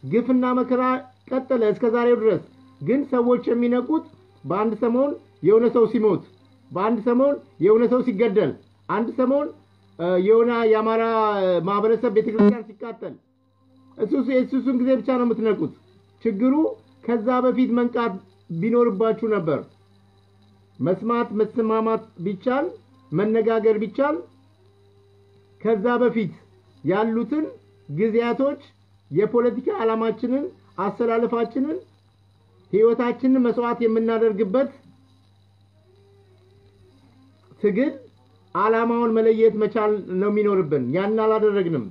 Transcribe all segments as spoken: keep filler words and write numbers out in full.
ግፍና መከራ ቀጠለ እስከ ዛሬው ድረስ ግን ሰዎች የሚነቁት በአንድ ሰሞን የሆነ ሰው ሲሞት በአንድ ሰሞን የሆነ ሰው ሲገደል አንድ ሰሞን የሆነ የአማራ ማህበረሰብ ቤተክርስቲያን ሲቃጠል እሱስ እሱስን ጊዜ ብቻ ነው የምትነቁት ችግሩ ከዛ በፊት መንቃት ቢኖርባችሁ ነበር መስማት መስማማት ቢቻል መነጋገር ቢቻል ከዛ በፊት ያሉትን ግዚያቶች የፖለቲካ ዓላማችንን አሰላለፋችንን ህይወታችንን መስዋዕት የምናደርግበት ትግል ዓላማውን መለየት መቻል ነው የሚኖርብን ያን አላደረግንም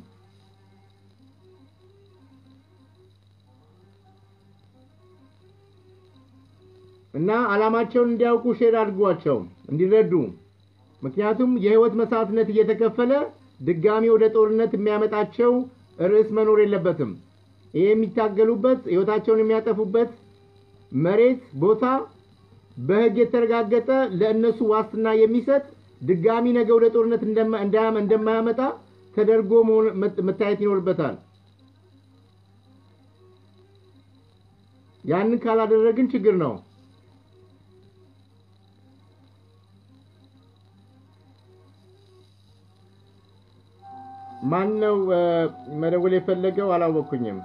እና ዓላማቸውን እንዲያውቁ ሼር አድርጓቸው እንዲረዱ ምክንያቱም የህይወት መስዋዕትነት እየተከፈለ ድጋሚ ወደ ጦርነት የሚያመጣቸው ርዕስ መኖር የለበትም ይሄ የሚታገሉበት ህይወታቸውን የሚያጠፉበት መሬት ቦታ በህግ የተረጋገጠ ለእነሱ ዋስትና የሚሰጥ ድጋሚ ነገ ወደ ጦርነት እንደማ እንደማያመጣ ተደርጎ መታየት ይኖርበታል ያንን ካላደረግን ችግር ነው ማን ነው መደወል የፈለገው አላወኩኝም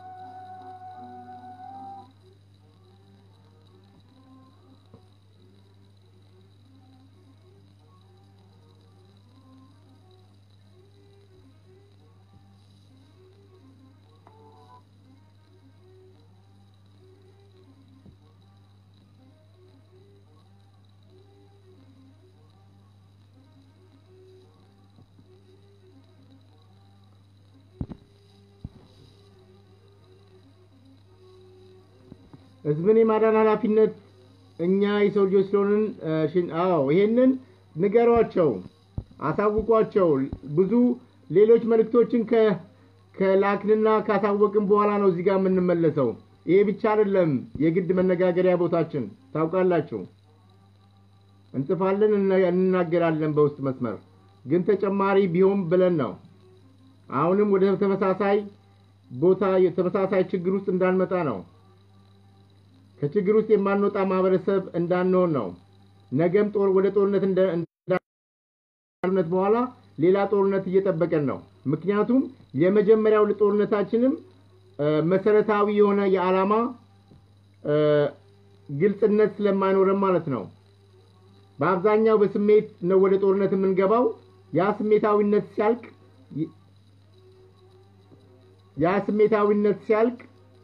ህዝብን የማዳን ኃላፊነት እኛ የሰው ልጆች ስለሆንን አዎ ይሄንን ንገሯቸው አሳውቋቸው ብዙ ሌሎች መልእክቶችን ከ ከላክንና ካሳወቅን በኋላ ነው እዚህ ጋር የምንመለሰው ይሄ ብቻ አይደለም የግድ መነጋገሪያ ቦታችን ታውቃላችሁ እንጽፋለን እንናገራለን በውስጥ መስመር ግን ተጨማሪ ቢሆን ብለን ነው አሁንም ወደ ተመሳሳይ ቦታ የተመሳሳይ ችግር ውስጥ እንዳንመጣ ነው ከችግር ውስጥ የማንወጣ ማህበረሰብ እንዳንሆን ነው ነገም ጦር ወደ ጦርነት እንዳንነት በኋላ ሌላ ጦርነት እየተጠበቀን ነው ምክንያቱም የመጀመሪያው ጦርነታችንም መሰረታዊ የሆነ የዓላማ ግልጽነት ስለማይኖርም ማለት ነው በአብዛኛው በስሜት ነው ወደ ጦርነት የምንገባው ያ ስሜታዊነት ሲያልቅ ያ ስሜታዊነት ሲያልቅ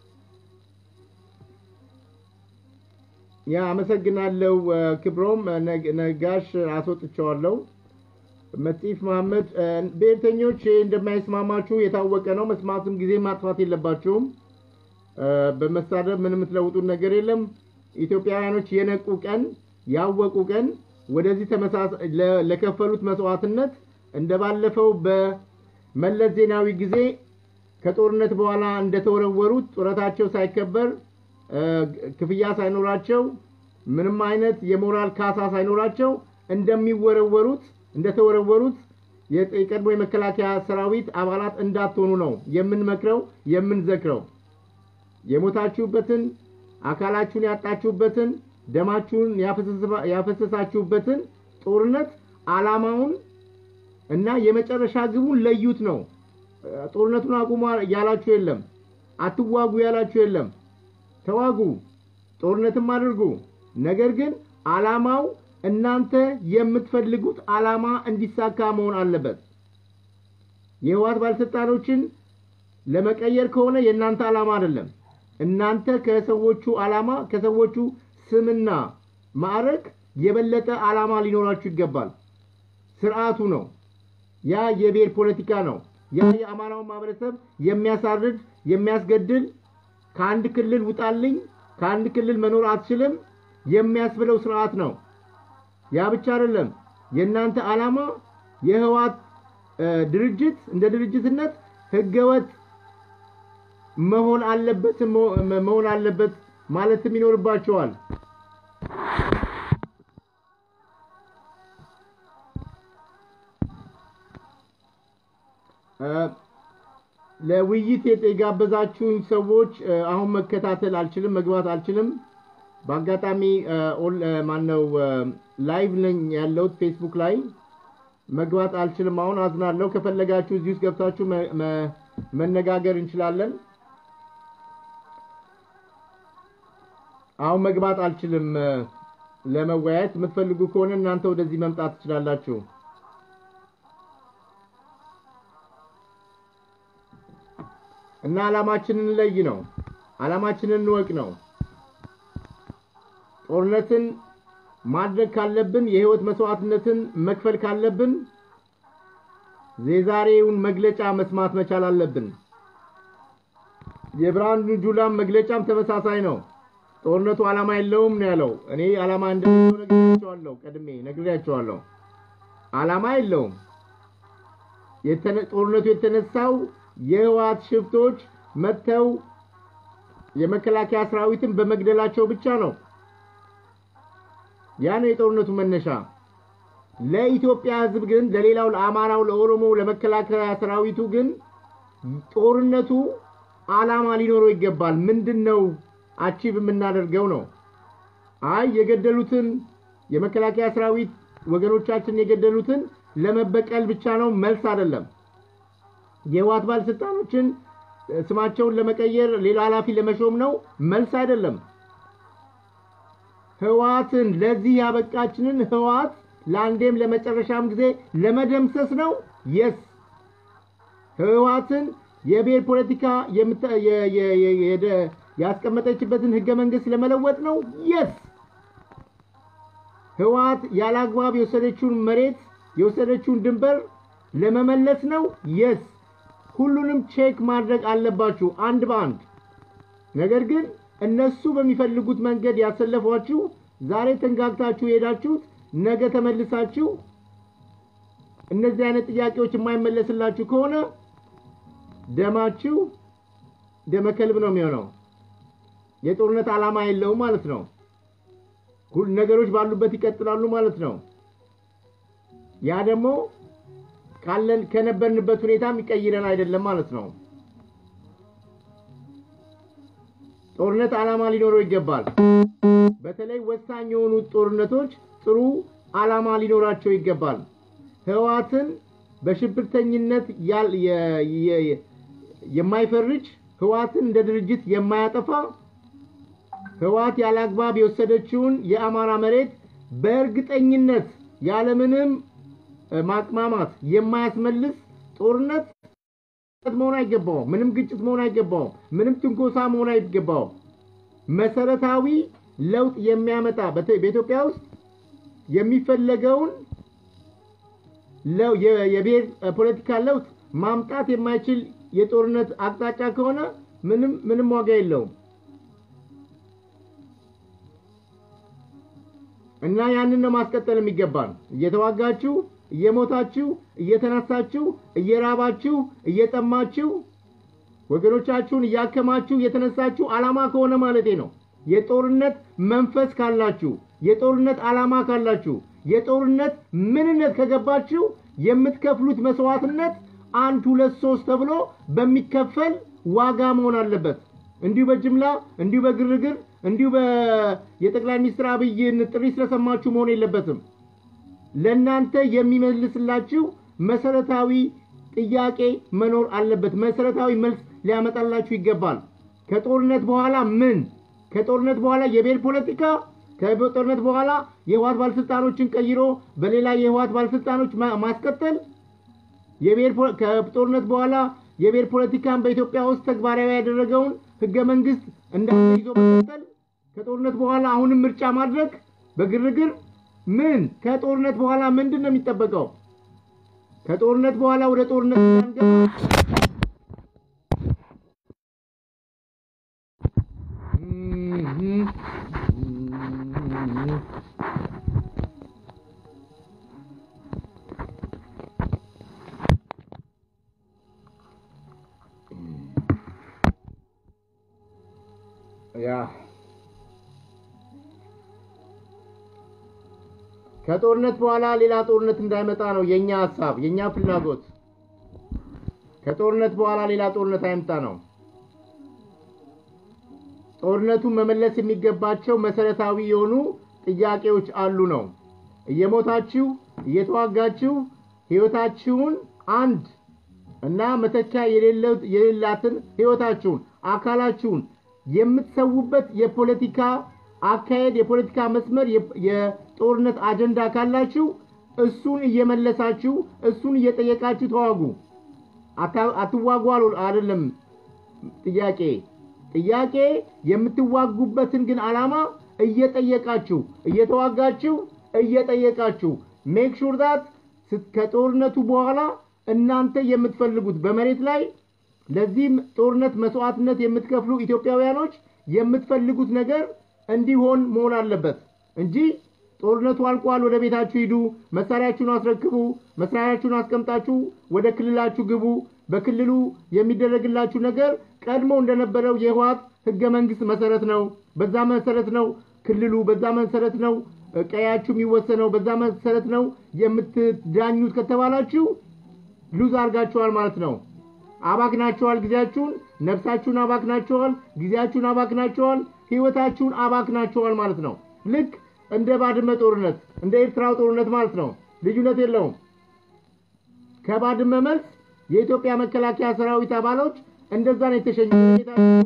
ያ አመሰግናለሁ ክብሮም ነጋሽ አስወጥቻለሁ መጥፍ መሐመድ ቤተኞች እንደማይስማማችሁ የታወቀ ነው መስማትም ጊዜ ማጥፋት የለባችሁም በመሳደብ ምንም ተለውጡን ነገር የለም ኢትዮጵያውያኖች የነቁ ቀን ያወቁ ቀን ወደዚህ ተመሳሳይ ለከፈሉት መስዋዕትነት እንደባለፈው በመለስ ዜናዊ ጊዜ ከጦርነት በኋላ እንደተወረወሩት ጦራታቸው ሳይከበር ክፍያ ሳይኖራቸው ምንም አይነት የሞራል ካሳ ሳይኖራቸው እንደሚወረወሩት እንደተወረወሩት የቀድሞ የመከላከያ ሰራዊት አባላት እንዳትሆኑ ነው የምንመክረው የምንዘክረው የሞታችሁበትን አካላችሁን ያጣችሁበትን ደማችሁን ያፈሰሳችሁበትን ጦርነት ዓላማውን እና የመጨረሻ ግቡን ለዩት ነው ጦርነቱን አቁሙ ያላችሁ የለም አትዋጉ ያላችሁ የለም ተዋጉ ጦርነትም አድርጉ ነገር ግን ዓላማው እናንተ የምትፈልጉት ዓላማ እንዲሳካ መሆን አለበት የህዋት ባለስልጣኖችን ለመቀየር ከሆነ የናንተ ዓላማ አይደለም እናንተ ከሰዎቹ ዓላማ ከሰዎቹ ስምና ማዕረግ የበለጠ ዓላማ ሊኖራችሁ ይገባል ስርዓቱ ነው ያ የብሔር ፖለቲካ ነው ያ የአማራው ማህበረሰብ የሚያሳርድ የሚያስገድል ከአንድ ክልል ውጣልኝ ከአንድ ክልል መኖር አትችልም የሚያስብለው ስርዓት ነው ያ ብቻ አይደለም የናንተ ዓላማ የህዋት ድርጅት እንደ ድርጅትነት ህገወጥ መሆን አለበት መሆን አለበት ማለትም ይኖርባቸዋል ለውይይት የጋበዛችሁኝ ሰዎች አሁን መከታተል አልችልም መግባት አልችልም በአጋጣሚ ኦል ማነው ላይቭ ነኝ ያለው ፌስቡክ ላይ መግባት አልችልም አሁን አዝናለሁ ከፈለጋችሁ እዚህ ውስጥ ገብታችሁ መነጋገር እንችላለን አሁን መግባት አልችልም ለመወያየት የምትፈልጉ ከሆነ እናንተ ወደዚህ መምጣት ትችላላችሁ እና አላማችንን ለይ ነው አላማችንን እንወቅ ነው ጦርነትን ማድረግ ካለብን የህይወት መስዋዕትነትን መክፈል ካለብን የዛሬውን መግለጫ መስማት መቻል አለብን የብርሃኑ ጁላም መግለጫም ተመሳሳይ ነው ጦርነቱ አላማ የለውም ነው ያለው እኔ አላማ እንደሆነ ነግሬያቸዋለሁ ቀድሜ ነግሬያቸዋለሁ አላማ የለውም የተነ ጦርነቱ የተነሳው የህወሓት ሽፍቶች መተው የመከላከያ ሰራዊትን በመግደላቸው ብቻ ነው ያን የጦርነቱ መነሻ ለኢትዮጵያ ህዝብ ግን ለሌላው ለአማራው ለኦሮሞ ለመከላከያ ሰራዊቱ ግን ጦርነቱ አላማ ሊኖረው ይገባል ምንድነው አቺቭ የምናደርገው ነው አይ የገደሉትን የመከላከያ ሰራዊት ወገኖቻችን የገደሉትን ለመበቀል ብቻ ነው መልስ አይደለም የህወሓት ባለስልጣኖችን ስማቸውን ለመቀየር ሌላ ኃላፊ ለመሾም ነው መልስ አይደለም ህወሓትን ለዚህ ያበቃችንን ህወሓት ለአንዴም ለመጨረሻም ጊዜ ለመደምሰስ ነው yes ህወሓትን የብሔር ፖለቲካ ያስቀመጠችበትን ህገ መንግስት ለመለወጥ ነው yes ህወሓት ያላግባብ የወሰደችውን መሬት የወሰደችውን ድንበር ለመመለስ ነው yes ሁሉንም ቼክ ማድረግ አለባችሁ አንድ ባንድ ነገር ግን እነሱ በሚፈልጉት መንገድ ያሰለፏችሁ ዛሬ ተንጋግታችሁ ሄዳችሁት ነገ ተመልሳችሁ እነዚህ አይነት ጥያቄዎች የማይመለስላችሁ ከሆነ ደማችሁ ደመከልብ ነው የሚሆነው የጦርነት አላማ የለው ማለት ነው ሁሉ ነገሮች ባሉበት ይቀጥላሉ ማለት ነው ያ ደግሞ ካለን ከነበርንበት ሁኔታ የሚቀይረን አይደለም ማለት ነው ጦርነት አላማ ሊኖረው ይገባል በተለይ ወሳኝ የሆኑ ጦርነቶች ጥሩ አላማ ሊኖራቸው ይገባል ህወሓትን በሽብርተኝነት የማይፈርጅ ህወሓትን እንደ ድርጅት የማያጠፋ ህወሓት ያላግባብ የወሰደችውን የአማራ መሬት በእርግጠኝነት ያለምንም ማቅማማት የማያስመልስ ጦርነት መሆን አይገባው ምንም ግጭት መሆን አይገባው ምንም ትንኮሳ መሆን አይገባው መሰረታዊ ለውጥ የሚያመጣ በኢትዮጵያ ውስጥ የሚፈለገውን ለው የብሔር ፖለቲካ ለውጥ ማምጣት የማይችል የጦርነት አቅጣጫ ከሆነ ምንም ምንም ዋጋ የለውም እና ያንን ነው ማስቀጠል የሚገባን እየተዋጋችሁ እየሞታችሁ እየተነሳችሁ እየራባችሁ እየጠማችሁ ወገኖቻችሁን ያከማችሁ እየተነሳችሁ አላማ ከሆነ ማለቴ ነው የጦርነት መንፈስ ካላችሁ የጦርነት አላማ ካላችሁ የጦርነት ምንነት ከገባችሁ የምትከፍሉት መስዋዕትነት አንድ ሁለት ሶስት ተብሎ በሚከፈል ዋጋ መሆን አለበት እንዲሁ በጅምላ እንዲሁ በግርግር እንዲሁ በየጠቅላይ ሚኒስትር አብይን ጥሪ ስለሰማችሁ መሆን የለበትም ለናንተ የሚመልስላችሁ መሰረታዊ ጥያቄ መኖር አለበት መሰረታዊ መልስ ሊያመጣላችሁ ይገባል ከጦርነት በኋላ ምን ከጦርነት በኋላ የብሔር ፖለቲካ ከጦርነት በኋላ የህወሓት ባለስልጣኖችን ቀይሮ በሌላ የህወሓት ባለስልጣኖች ማስቀጠል የብሔር ከጦርነት በኋላ የብሔር ፖለቲካን በኢትዮጵያ ውስጥ ተግባራዊ ያደረገውን ህገ መንግስት እንዳይዞ መቀጠል ከጦርነት በኋላ አሁንም ምርጫ ማድረግ በግርግር ምን ከጦርነት በኋላ ምንድነው የሚጠበቀው ከጦርነት በኋላ ወደ ጦርነት አንገባ ያ ከጦርነት በኋላ ሌላ ጦርነት እንዳይመጣ ነው የኛ ሐሳብ የኛ ፍላጎት ከጦርነት በኋላ ሌላ ጦርነት አይምጣ ነው። ጦርነቱን መመለስ የሚገባቸው መሰረታዊ የሆኑ ጥያቄዎች አሉ ነው። እየሞታችሁ እየተዋጋችሁ ህይወታችሁን አንድ እና መተኪያ የሌለው የሌላትን ህይወታችሁን አካላችሁን የምትሰውበት የፖለቲካ አካሄድ የፖለቲካ መስመር የጦርነት አጀንዳ ካላችሁ እሱን እየመለሳችሁ እሱን እየጠየቃችሁ ተዋጉ። አትዋጉ አይደለም ጥያቄ ጥያቄ የምትዋጉበትን ግን ዓላማ እየጠየቃችሁ እየተዋጋችሁ እየጠየቃችሁ ሜክ ሹር ዳት ከጦርነቱ በኋላ እናንተ የምትፈልጉት በመሬት ላይ ለዚህ ጦርነት መስዋዕትነት የምትከፍሉ ኢትዮጵያውያኖች የምትፈልጉት ነገር እንዲሆን መሆን አለበት እንጂ ጦርነቱ አልቋል ወደ ቤታችሁ ሂዱ መሳሪያችሁን አስረክቡ መሳሪያችሁን አስቀምጣችሁ ወደ ክልላችሁ ግቡ በክልሉ የሚደረግላችሁ ነገር ቀድሞ እንደነበረው የህዋት ህገ መንግስት መሰረት ነው በዛ መሰረት ነው ክልሉ በዛ መሰረት ነው ቀያችሁ የሚወሰነው በዛ መሰረት ነው የምትዳኙት ከተባላችሁ ሉዝ አርጋችኋል ማለት ነው አባክናችኋል ጊዜያችሁን ነፍሳችሁን አባክናችኋል ጊዜያችሁን አባክናችኋል ህይወታችሁን አባክናችኋል ማለት ነው ልክ እንደ ባድመ ጦርነት እንደ ኤርትራው ጦርነት ማለት ነው ልዩነት የለውም ከባድመ መልስ የኢትዮጵያ መከላከያ ሰራዊት አባሎች እንደዛ ነው የተሸኙት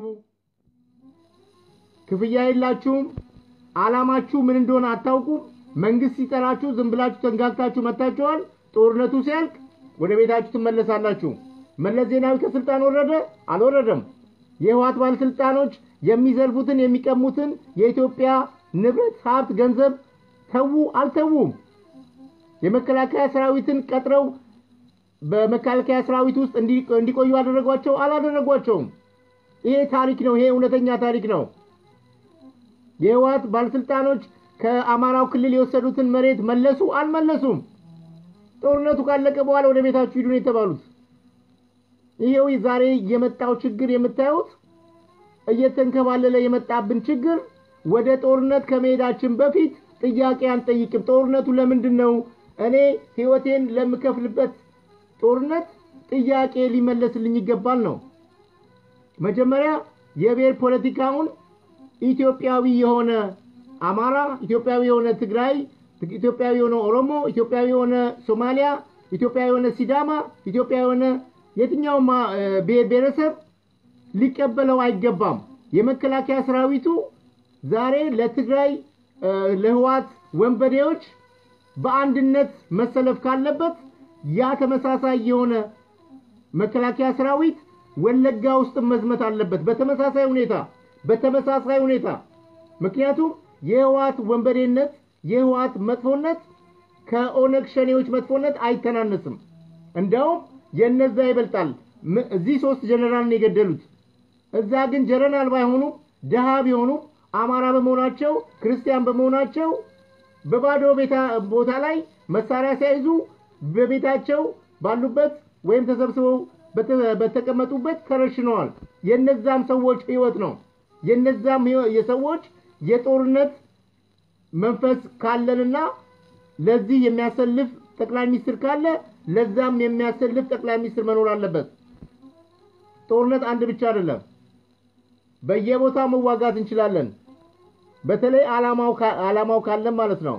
ክፍያ የላችሁም ዓላማችሁ ምን እንደሆነ አታውቁም መንግስት ሲጠራችሁ ዝም ብላችሁ ተንጋግታችሁ መጣችኋል ጦርነቱ ሲያልቅ ወደ ቤታችሁ ትመለሳላችሁ መለስ ዜናዊ ከስልጣን ወረደ አልወረደም የህዋት ባለስልጣኖች የሚዘልፉትን የሚቀሙትን የኢትዮጵያ ንብረት ሀብት ገንዘብ ተው አልተውም የመከላከያ ሰራዊትን ቀጥረው በመከላከያ ሰራዊት ውስጥ እንዲቆዩ አደረጓቸው አላደረጓቸውም ይሄ ታሪክ ነው ይሄ እውነተኛ ታሪክ ነው የህዋት ባለስልጣኖች ከአማራው ክልል የወሰዱትን መሬት መለሱ አልመለሱም ጦርነቱ ካለቀ በኋላ ወደ ቤታችሁ ሂዱ ነው የተባሉት ይሄው ዛሬ የመጣው ችግር የምታዩት እየተንከባለለ የመጣብን ችግር ወደ ጦርነት ከመሄዳችን በፊት ጥያቄ አንጠይቅም ጦርነቱ ለምንድነው እኔ ህይወቴን ለምከፍልበት ጦርነት ጥያቄ ሊመለስልኝ ይገባል ነው መጀመሪያ የብሔር ፖለቲካውን ኢትዮጵያዊ የሆነ አማራ ኢትዮጵያዊ የሆነ ትግራይ ኢትዮጵያዊ የሆነ ኦሮሞ ኢትዮጵያዊ የሆነ ሶማሊያ ኢትዮጵያዊ የሆነ ሲዳማ ኢትዮጵያዊ የሆነ የትኛው ብሔረሰብ ሊቀበለው አይገባም የመከላከያ ሰራዊቱ ዛሬ ለትግራይ ለህዋት ወንበዴዎች በአንድነት መሰለፍ ካለበት ያ ተመሳሳይ የሆነ መከላከያ ሰራዊት ወለጋ ውስጥ መዝመት አለበት በተመሳሳይ ሁኔታ በተመሳሳይ ሁኔታ ምክንያቱም የህዋት ወንበዴነት የህዋት መጥፎነት ከኦነግ ሸኔዎች መጥፎነት አይተናነስም እንደውም የነዛ ይበልጣል እዚህ ሶስት ጀነራል ነው የገደሉት እዛ ግን ጀነራል ባይሆኑ ደሃ ቢሆኑ አማራ በመሆናቸው ክርስቲያን በመሆናቸው በባዶ ቤታ ቦታ ላይ መሳሪያ ሳይዙ በቤታቸው ባሉበት ወይም ተሰብስበው በተቀመጡበት ተረሽነዋል የነዛም ሰዎች ህይወት ነው የነዛም የሰዎች የጦርነት መንፈስ ካለንና ለዚህ የሚያሰልፍ ጠቅላይ ሚኒስትር ካለ ለዛም የሚያሰልፍ ጠቅላይ ሚኒስትር መኖር አለበት ጦርነት አንድ ብቻ አይደለም በየቦታው መዋጋት እንችላለን በተለይ አላማው አላማው ካለን ማለት ነው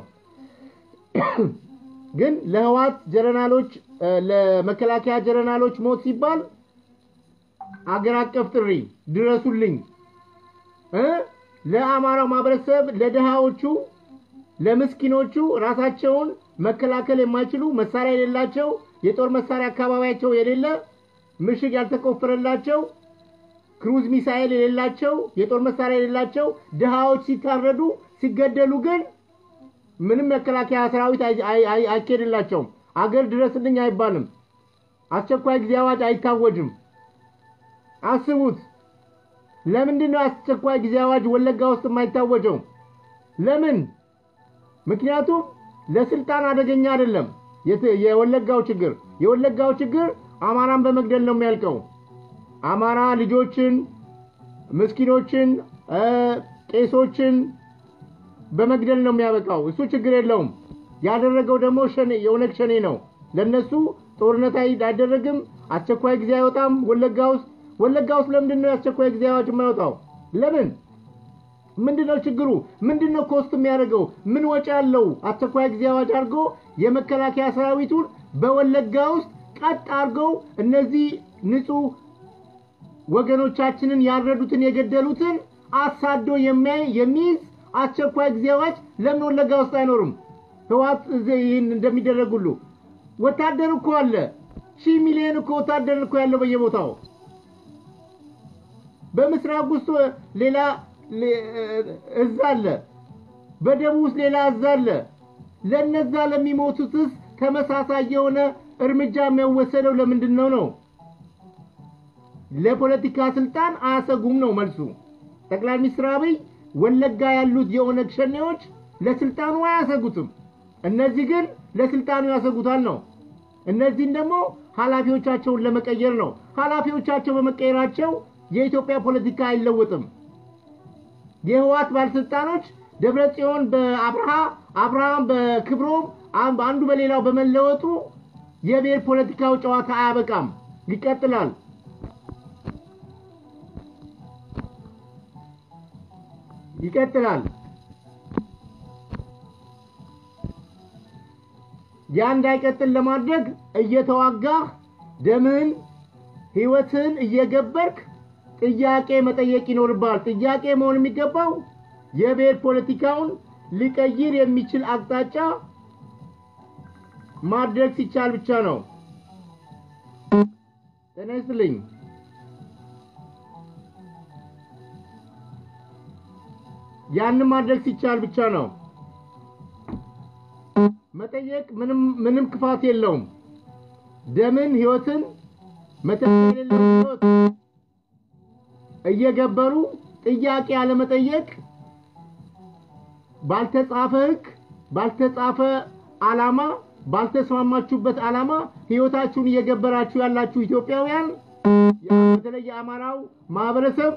ግን ለህዋት ጀነራሎች ለመከላከያ ጀነራሎች ሞት ሲባል አገር አቀፍ ጥሪ ድረሱልኝ እ ለአማራው ማህበረሰብ ለደሃዎቹ ለምስኪኖቹ ራሳቸውን መከላከል የማይችሉ መሳሪያ የሌላቸው የጦር መሳሪያ አካባቢያቸው የሌለ ምሽግ ያልተቆፈረላቸው ክሩዝ ሚሳኤል የሌላቸው የጦር መሳሪያ የሌላቸው ደሃዎች ሲታረዱ ሲገደሉ ግን ምንም መከላከያ ሰራዊት አይከድላቸው አገር ድረስልኝ አይባልም አስቸኳይ ጊዜ አዋጅ አይታወጅም አስቡት ለምንድነው አስቸኳይ ጊዜ አዋጅ ወለጋ ውስጥ የማይታወጀው ለምን ምክንያቱም ለስልጣን አደገኛ አይደለም የወለጋው ችግር የወለጋው ችግር አማራን በመግደል ነው የሚያልቀው አማራ ልጆችን ምስኪኖችን ቄሶችን በመግደል ነው የሚያበቃው እሱ ችግር የለውም ያደረገው ደግሞ ሸኔ የኦነግ ሸኔ ነው ለነሱ ጦርነት አይደረግም አስቸኳይ ጊዜ አይወጣም ወለጋውስ ወለጋውስ ለምንድነው አስቸኳይ ጊዜ አዋጅ የማይወጣው ለምን ምንድነው ችግሩ ምንድነው ኮስት የሚያደርገው ምን ወጪ ያለው አስቸኳይ ጊዜ አዋጅ አድርጎ የመከላከያ ሰራዊቱን በወለጋውስ ቀጥ አድርገው እነዚህ ንጹህ ወገኖቻችንን ያረዱትን የገደሉትን አሳዶ የሚያይ የሚይዝ አስቸኳይ ጊዜ አዋጅ ለምን ወለጋውስ አይኖርም ህዋት ይህን እንደሚደረጉሉ ወታደር እኮ አለ ሺህ ሚሊዮን እኮ ወታደር እኮ ያለው በየቦታው በምስራቅ ውስጥ ሌላ እዛ አለ በደቡብ ውስጥ ሌላ እዛ አለ ለነዛ ለሚሞቱትስ ተመሳሳይ የሆነ እርምጃ የሚወሰደው ለምንድነው ነው ለፖለቲካ ስልጣን አያሰጉም ነው መልሱ ጠቅላይ ሚኒስትር አብይ ወለጋ ያሉት የኦነግ ሸኔዎች ለስልጣኑ አያሰጉትም እነዚህ ግን ለስልጣኑ ያሰጉታል ነው እነዚህ ደግሞ ሐላፊዎቻቸውን ለመቀየር ነው ሐላፊዎቻቸው በመቀየራቸው የኢትዮጵያ ፖለቲካ አይለወጥም የህዋት ባለስልጣኖች ደብረጽዮን በአብርሃ አብርሃም በክብሮም አንዱ በሌላው በመለወጡ የብሔር ፖለቲካው ጨዋታ አያበቃም ይቀጥላል ይቀጥላል ያ እንዳይቀጥል ለማድረግ እየተዋጋ ደምን ህይወትን እየገበርክ ጥያቄ መጠየቅ ይኖርባል ጥያቄ መሆን የሚገባው የብሔር ፖለቲካውን ሊቀይር የሚችል አቅጣጫ ማድረግ ሲቻል ብቻ ነው ተነስልኝ ያን ማድረግ ሲቻል ብቻ ነው መጠየቅ ምንም ምንም ክፋት የለውም ደምን ህይወትን መተሰል ለህይወት እየገበሩ ጥያቄ ያለ መጠየቅ ባልተጻፈ ህግ ባልተጻፈ ዓላማ ባልተስማማችሁበት ዓላማ ህይወታችሁን እየገበራችሁ ያላችሁ ኢትዮጵያውያን በተለይ አማራው ማህበረሰብ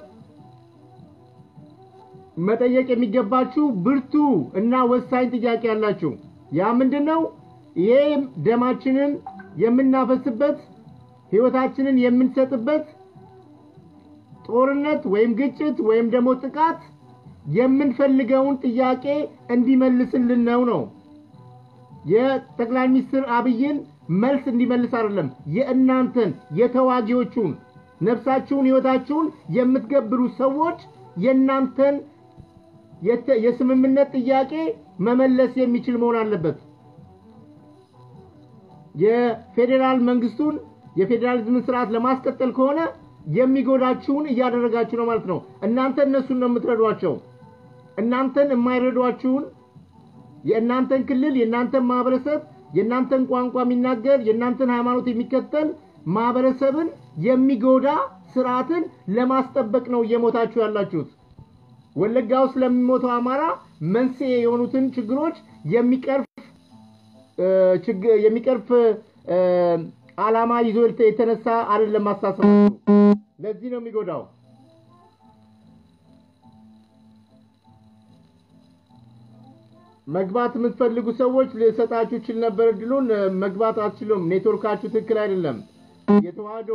መጠየቅ የሚገባችሁ ብርቱ እና ወሳኝ ጥያቄ ያላችሁ ያ ምንድነው ይሄ ደማችንን የምናፈስበት ህይወታችንን የምንሰጥበት ጦርነት ወይም ግጭት ወይም ደሞ ጥቃት የምንፈልገውን ጥያቄ እንዲመልስልን ነው ነው የጠቅላይ ሚኒስትር አብይን መልስ እንዲመልስ አይደለም የእናንተን የተዋጊዎቹን ነፍሳችሁን ህይወታችሁን የምትገብሩ ሰዎች የእናንተን የስምምነት ጥያቄ መመለስ የሚችል መሆን አለበት የፌደራል መንግስቱን የፌደራሊዝም ስርዓት ለማስቀጠል ከሆነ የሚጎዳችሁን እያደረጋችሁ ነው ማለት ነው እናንተ እነሱን ነው የምትረዷቸው እናንተን የማይረዷችሁን የእናንተን ክልል የእናንተን ማህበረሰብ የእናንተን ቋንቋ የሚናገር የእናንተን ሃይማኖት የሚከተል ማህበረሰብን የሚጎዳ ስርዓትን ለማስጠበቅ ነው እየሞታችሁ ያላችሁት ወለጋው ስለሚሞተው አማራ መንስኤ የሆኑትን ችግሮች የሚቀርፍ ችግር የሚቀርፍ ዓላማ ይዞ የተነሳ አይደለም ማሳሰባችሁ ለዚህ ነው የሚጎዳው መግባት የምትፈልጉ ሰዎች ለሰጣችሁ ይችል ነበር ድሉን መግባት አትችሉም ኔትወርካችሁ ትክክል አይደለም የተዋዶ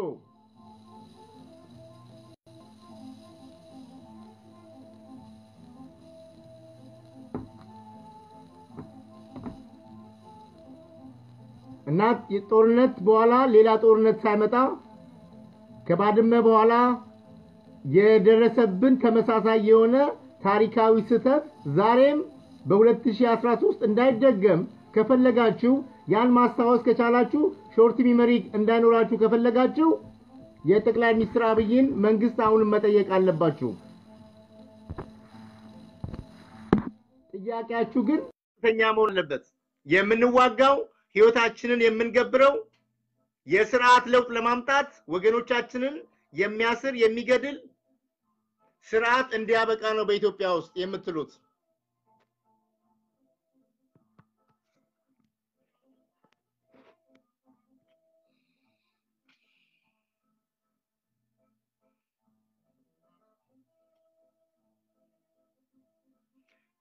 እና የጦርነት በኋላ ሌላ ጦርነት ሳይመጣ ከባድመ በኋላ የደረሰብን ተመሳሳይ የሆነ ታሪካዊ ስህተት ዛሬም በ2013 እንዳይደገም ከፈለጋችሁ ያን ማስታወስ ከቻላችሁ ሾርት ሚሞሪ እንዳይኖራችሁ ከፈለጋችሁ የጠቅላይ ሚኒስትር አብይን መንግስት አሁን መጠየቅ አለባችሁ ጥያቄያችሁ ግን ተኛ መሆን አለበት የምንዋጋው ህይወታችንን የምንገብረው የሥርዓት ለውጥ ለማምጣት ወገኖቻችንን የሚያስር የሚገድል ስርዓት እንዲያበቃ ነው በኢትዮጵያ ውስጥ የምትሉት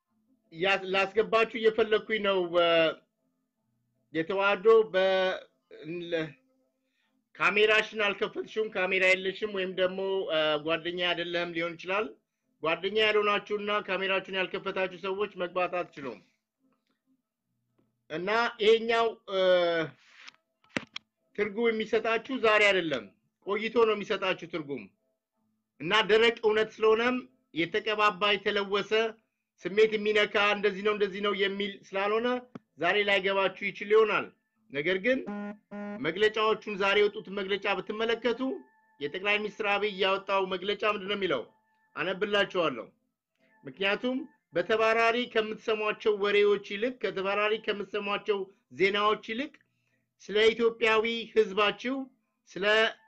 ያ ላስገባችሁ እየፈለኩኝ ነው የተዋዶ ካሜራሽን አልከፈትሽም ካሜራ የለሽም ወይም ደግሞ ጓደኛ አይደለም ሊሆን ይችላል ጓደኛ ያልሆናችሁና ካሜራችሁን ያልከፈታችሁ ሰዎች መግባት አትችሉም እና ይሄኛው ትርጉም የሚሰጣችሁ ዛሬ አይደለም ቆይቶ ነው የሚሰጣችሁ ትርጉም እና ደረቅ እውነት ስለሆነም የተቀባባ የተለወሰ ስሜት የሚነካ እንደዚህ ነው እንደዚህ ነው የሚል ስላልሆነ ዛሬ ላይ ገባችሁ ይችል ይሆናል ነገር ግን መግለጫዎቹን ዛሬ ወጡት መግለጫ በተመለከቱ የጠቅላይ ሚኒስትር አብይ ያወጣው መግለጫ ምንድነው የሚለው አነብላችኋለሁ ምክንያቱም በተባራሪ ከምትሰሟቸው ወሬዎች ይልቅ ከተባራሪ ከምትሰሟቸው ዜናዎች ይልቅ ስለ ኢትዮጵያዊ ህዝባችሁ ስለ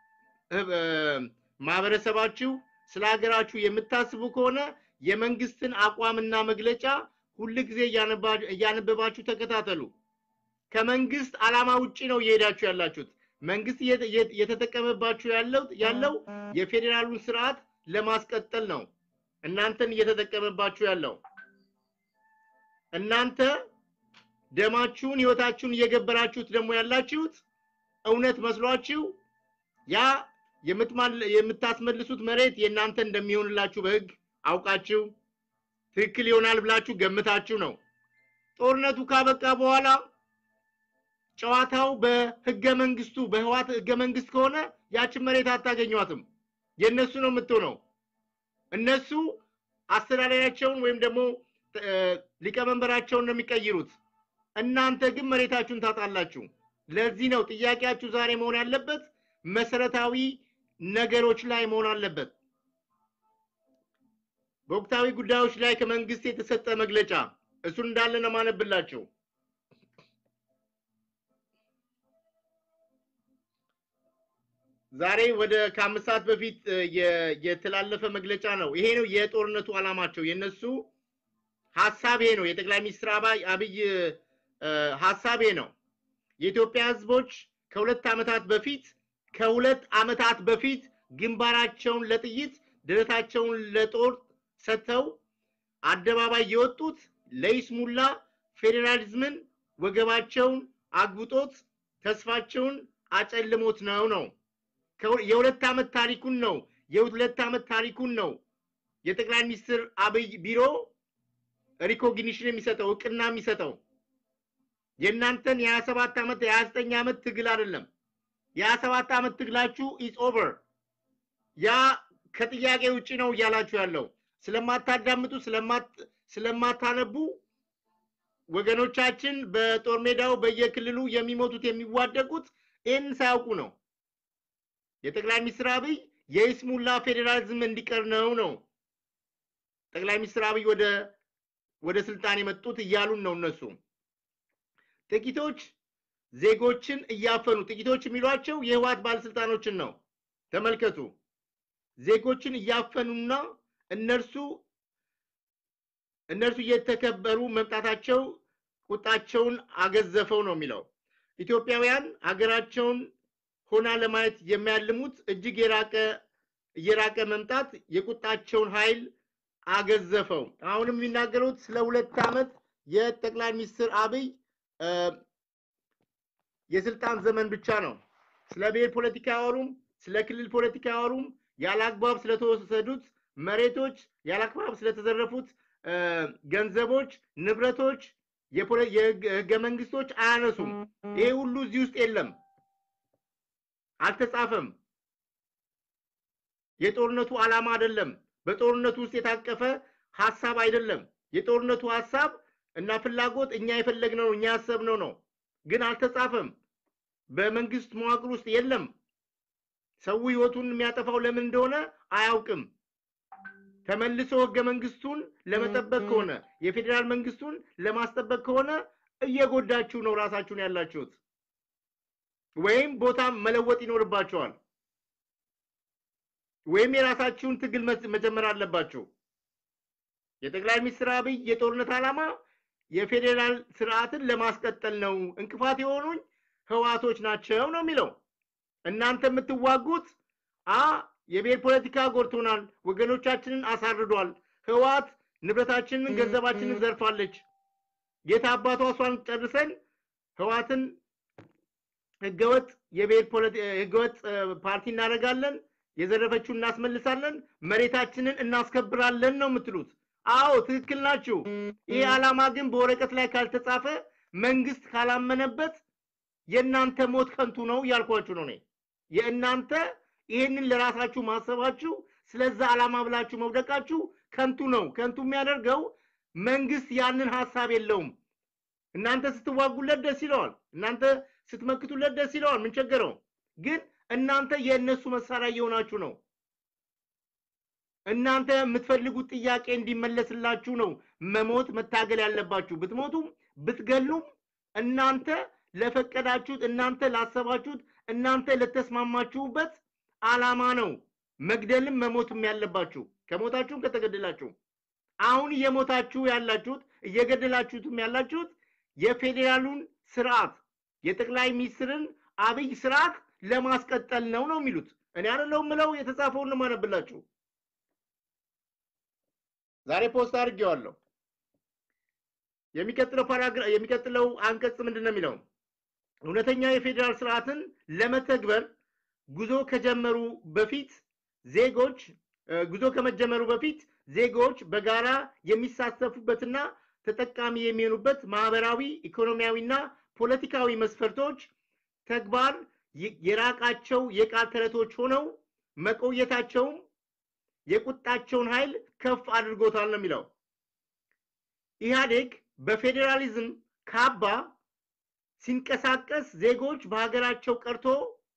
ማህበረሰባችሁ ስለ ሀገራችሁ የምታስቡ ከሆነ የመንግስትን አቋምና መግለጫ ሁሉ ጊዜ ያነበባችሁ ተከታተሉ ከመንግስት ዓላማ ውጪ ነው እየሄዳችሁ ያላችሁት መንግስት የተተቀመባችሁ ያለው ያለው የፌደራሉን ስርዓት ለማስቀጠል ነው እናንተን እየተተቀመባችሁ ያለው እናንተ ደማችሁን ህይወታችሁን እየገበራችሁት ደሞ ያላችሁት እውነት መስሏችሁ ያ የምታስመልሱት መሬት የእናንተ እንደሚሆንላችሁ በህግ አውቃችሁ ትክክል ይሆናል ብላችሁ ገምታችሁ ነው ጦርነቱ ካበቃ በኋላ ጨዋታው በህገ መንግስቱ በህዋት ህገ መንግስት ከሆነ ያችን መሬት አታገኙአትም የነሱ ነው የምትሆነው እነሱ አስተዳዳሪያቸውን ወይም ደግሞ ሊቀመንበራቸውን ነው የሚቀይሩት እናንተ ግን መሬታችሁን ታጣላችሁ ለዚህ ነው ጥያቄያችሁ ዛሬ መሆን ያለበት መሰረታዊ ነገሮች ላይ መሆን አለበት በወቅታዊ ጉዳዮች ላይ ከመንግስት የተሰጠ መግለጫ እሱን እንዳለ ነው ማነብላችሁ ዛሬ ወደ ከአምስት ሰዓት በፊት የተላለፈ መግለጫ ነው ይሄ ነው የጦርነቱ ዓላማቸው የነሱ ሐሳብ ይሄ ነው የጠቅላይ ሚኒስትር አብይ ሐሳብ ይሄ ነው የኢትዮጵያ ህዝቦች ከሁለት አመታት በፊት ከሁለት አመታት በፊት ግንባራቸውን ለጥይት ደረታቸውን ለጦር ሰተው አደባባይ የወጡት ለይስሙላ ፌደራሊዝምን ወገባቸውን አግብጦት ተስፋቸውን አጨልሞት ነው ነው የሁለት አመት ታሪኩን ነው የሁለት አመት ታሪኩን ነው የጠቅላይ ሚኒስትር አብይ ቢሮ ሪኮግኒሽን የሚሰጠው እቅና የሚሰጠው የናንተን የ27 አመት የ29 አመት ትግል አይደለም የ27 አመት ትግላችሁ is over ያ ከጥያቄ ውጪ ነው ያላችሁ ያለው ስለማታዳምጡ ስለማት ስለማታነቡ ወገኖቻችን በጦር ሜዳው በየክልሉ የሚሞቱት የሚዋደቁት እን ሳያውቁ ነው የጠቅላይ ሚኒስትር አብይ የይስሙላ ፌደራሊዝም እንዲቀር ነው ነው ጠቅላይ ሚኒስትር አብይ ወደ ወደ ስልጣን የመጡት ይያሉን ነው እነሱ ጥቂቶች ዜጎችን እያፈኑ ጥቂቶች የሚሏቸው የህዋት ባለስልጣኖችን ነው ተመልከቱ ዜጎችን እያፈኑና እነርሱ እነርሱ እየተከበሩ መምጣታቸው ቁጣቸውን አገዘፈው ነው የሚለው ኢትዮጵያውያን ሀገራቸውን ሆና ለማየት የሚያልሙት እጅግ የራቀ የራቀ መምጣት የቁጣቸውን ኃይል አገዘፈው አሁንም የሚናገሩት ስለ ሁለት አመት የጠቅላይ ሚኒስትር አብይ የስልጣን ዘመን ብቻ ነው ስለ ብሔር ፖለቲካ ያወሩም ስለ ክልል ፖለቲካ ያወሩም ያላግባብ ስለተወሰዱት መሬቶች ያላግባብ ስለተዘረፉት ገንዘቦች ንብረቶች የህገ መንግስቶች አያነሱም ይሄ ሁሉ እዚህ ውስጥ የለም አልተጻፈም የጦርነቱ ዓላማ አይደለም በጦርነቱ ውስጥ የታቀፈ ሐሳብ አይደለም የጦርነቱ ሐሳብ እና ፍላጎት እኛ የፈለግነው እኛ ያሰብነው ነው ግን አልተጻፈም በመንግስት መዋቅር ውስጥ የለም ሰው ህይወቱን የሚያጠፋው ለምን እንደሆነ አያውቅም ተመልሶ ህገ መንግስቱን ለመጠበቅ ከሆነ የፌደራል መንግስቱን ለማስጠበቅ ከሆነ እየጎዳችሁ ነው ራሳችሁን ያላችሁት ወይም ቦታ መለወጥ ይኖርባችኋል ወይም የራሳችሁን ትግል መጀመር አለባችሁ የጠቅላይ ሚኒስትር አብይ የጦርነት ዓላማ የፌደራል ስርዓትን ለማስቀጠል ነው እንቅፋት የሆኑኝ ህዋቶች ናቸው ነው የሚለው እናንተ የምትዋጉት አ የብሔር ፖለቲካ ጎርቶናል ወገኖቻችንን አሳርዷል ህዋት ንብረታችንን ገንዘባችንን ዘርፋለች የታባቷ ሷን ጨርሰን ህዋትን ህገወጥ የብሔር ፖለቲካ ህገወጥ ፓርቲ እናደርጋለን የዘረፈችውን እናስመልሳለን መሬታችንን እናስከብራለን ነው የምትሉት አዎ ትክክል ናችሁ ይሄ ዓላማ ግን በወረቀት ላይ ካልተጻፈ መንግስት ካላመነበት የናንተ ሞት ከንቱ ነው ያልኳችሁ ነው ነኝ የእናንተ ይሄንን ለራሳችሁ ማሰባችሁ ስለዛ ዓላማ ብላችሁ መውደቃችሁ ከንቱ ነው ከንቱ የሚያደርገው መንግስት ያንን ሐሳብ የለውም እናንተ ስትዋጉለት ደስ ይለዋል እናንተ ስትመክቱለት ደስ ይለዋል ምን ቸገረው ግን እናንተ የነሱ መሳሪያ የሆናችሁ ነው እናንተ የምትፈልጉት ጥያቄ እንዲመለስላችሁ ነው መሞት መታገል ያለባችሁ ብትሞቱም ብትገሉም እናንተ ለፈቀዳችሁት እናንተ ላሰባችሁት እናንተ ለተስማማችሁበት ዓላማ ነው መግደልም መሞትም ያለባችሁ ከሞታችሁም ከተገደላችሁ አሁን የሞታችሁ ያላችሁት እየገደላችሁትም ያላችሁት የፌደራሉን ስርዓት የጠቅላይ ሚኒስትርን አብይ ስርዓት ለማስቀጠል ነው ነው የሚሉት እኔ አይደለም ምለው የተጻፈውን ነው ማነብላችሁ ዛሬ ፖስት አድርጌዋለሁ የሚቀጥለው ፓራግራፍ የሚቀጥለው አንቀጽ ምንድነው የሚለው እውነተኛ የፌደራል ስርዓትን ለመተግበር ጉዞ ከጀመሩ በፊት ዜጎች ጉዞ ከመጀመሩ በፊት ዜጎች በጋራ የሚሳተፉበትና ተጠቃሚ የሚሆኑበት ማህበራዊ ኢኮኖሚያዊና ፖለቲካዊ መስፈርቶች ተግባር የራቃቸው የቃል ተረቶች ሆነው መቆየታቸው የቁጣቸውን ኃይል ከፍ አድርጎታል ነው የሚለው ኢህአዴግ በፌደራሊዝም ካባ ሲንቀሳቀስ ዜጎች በሀገራቸው ቀርቶ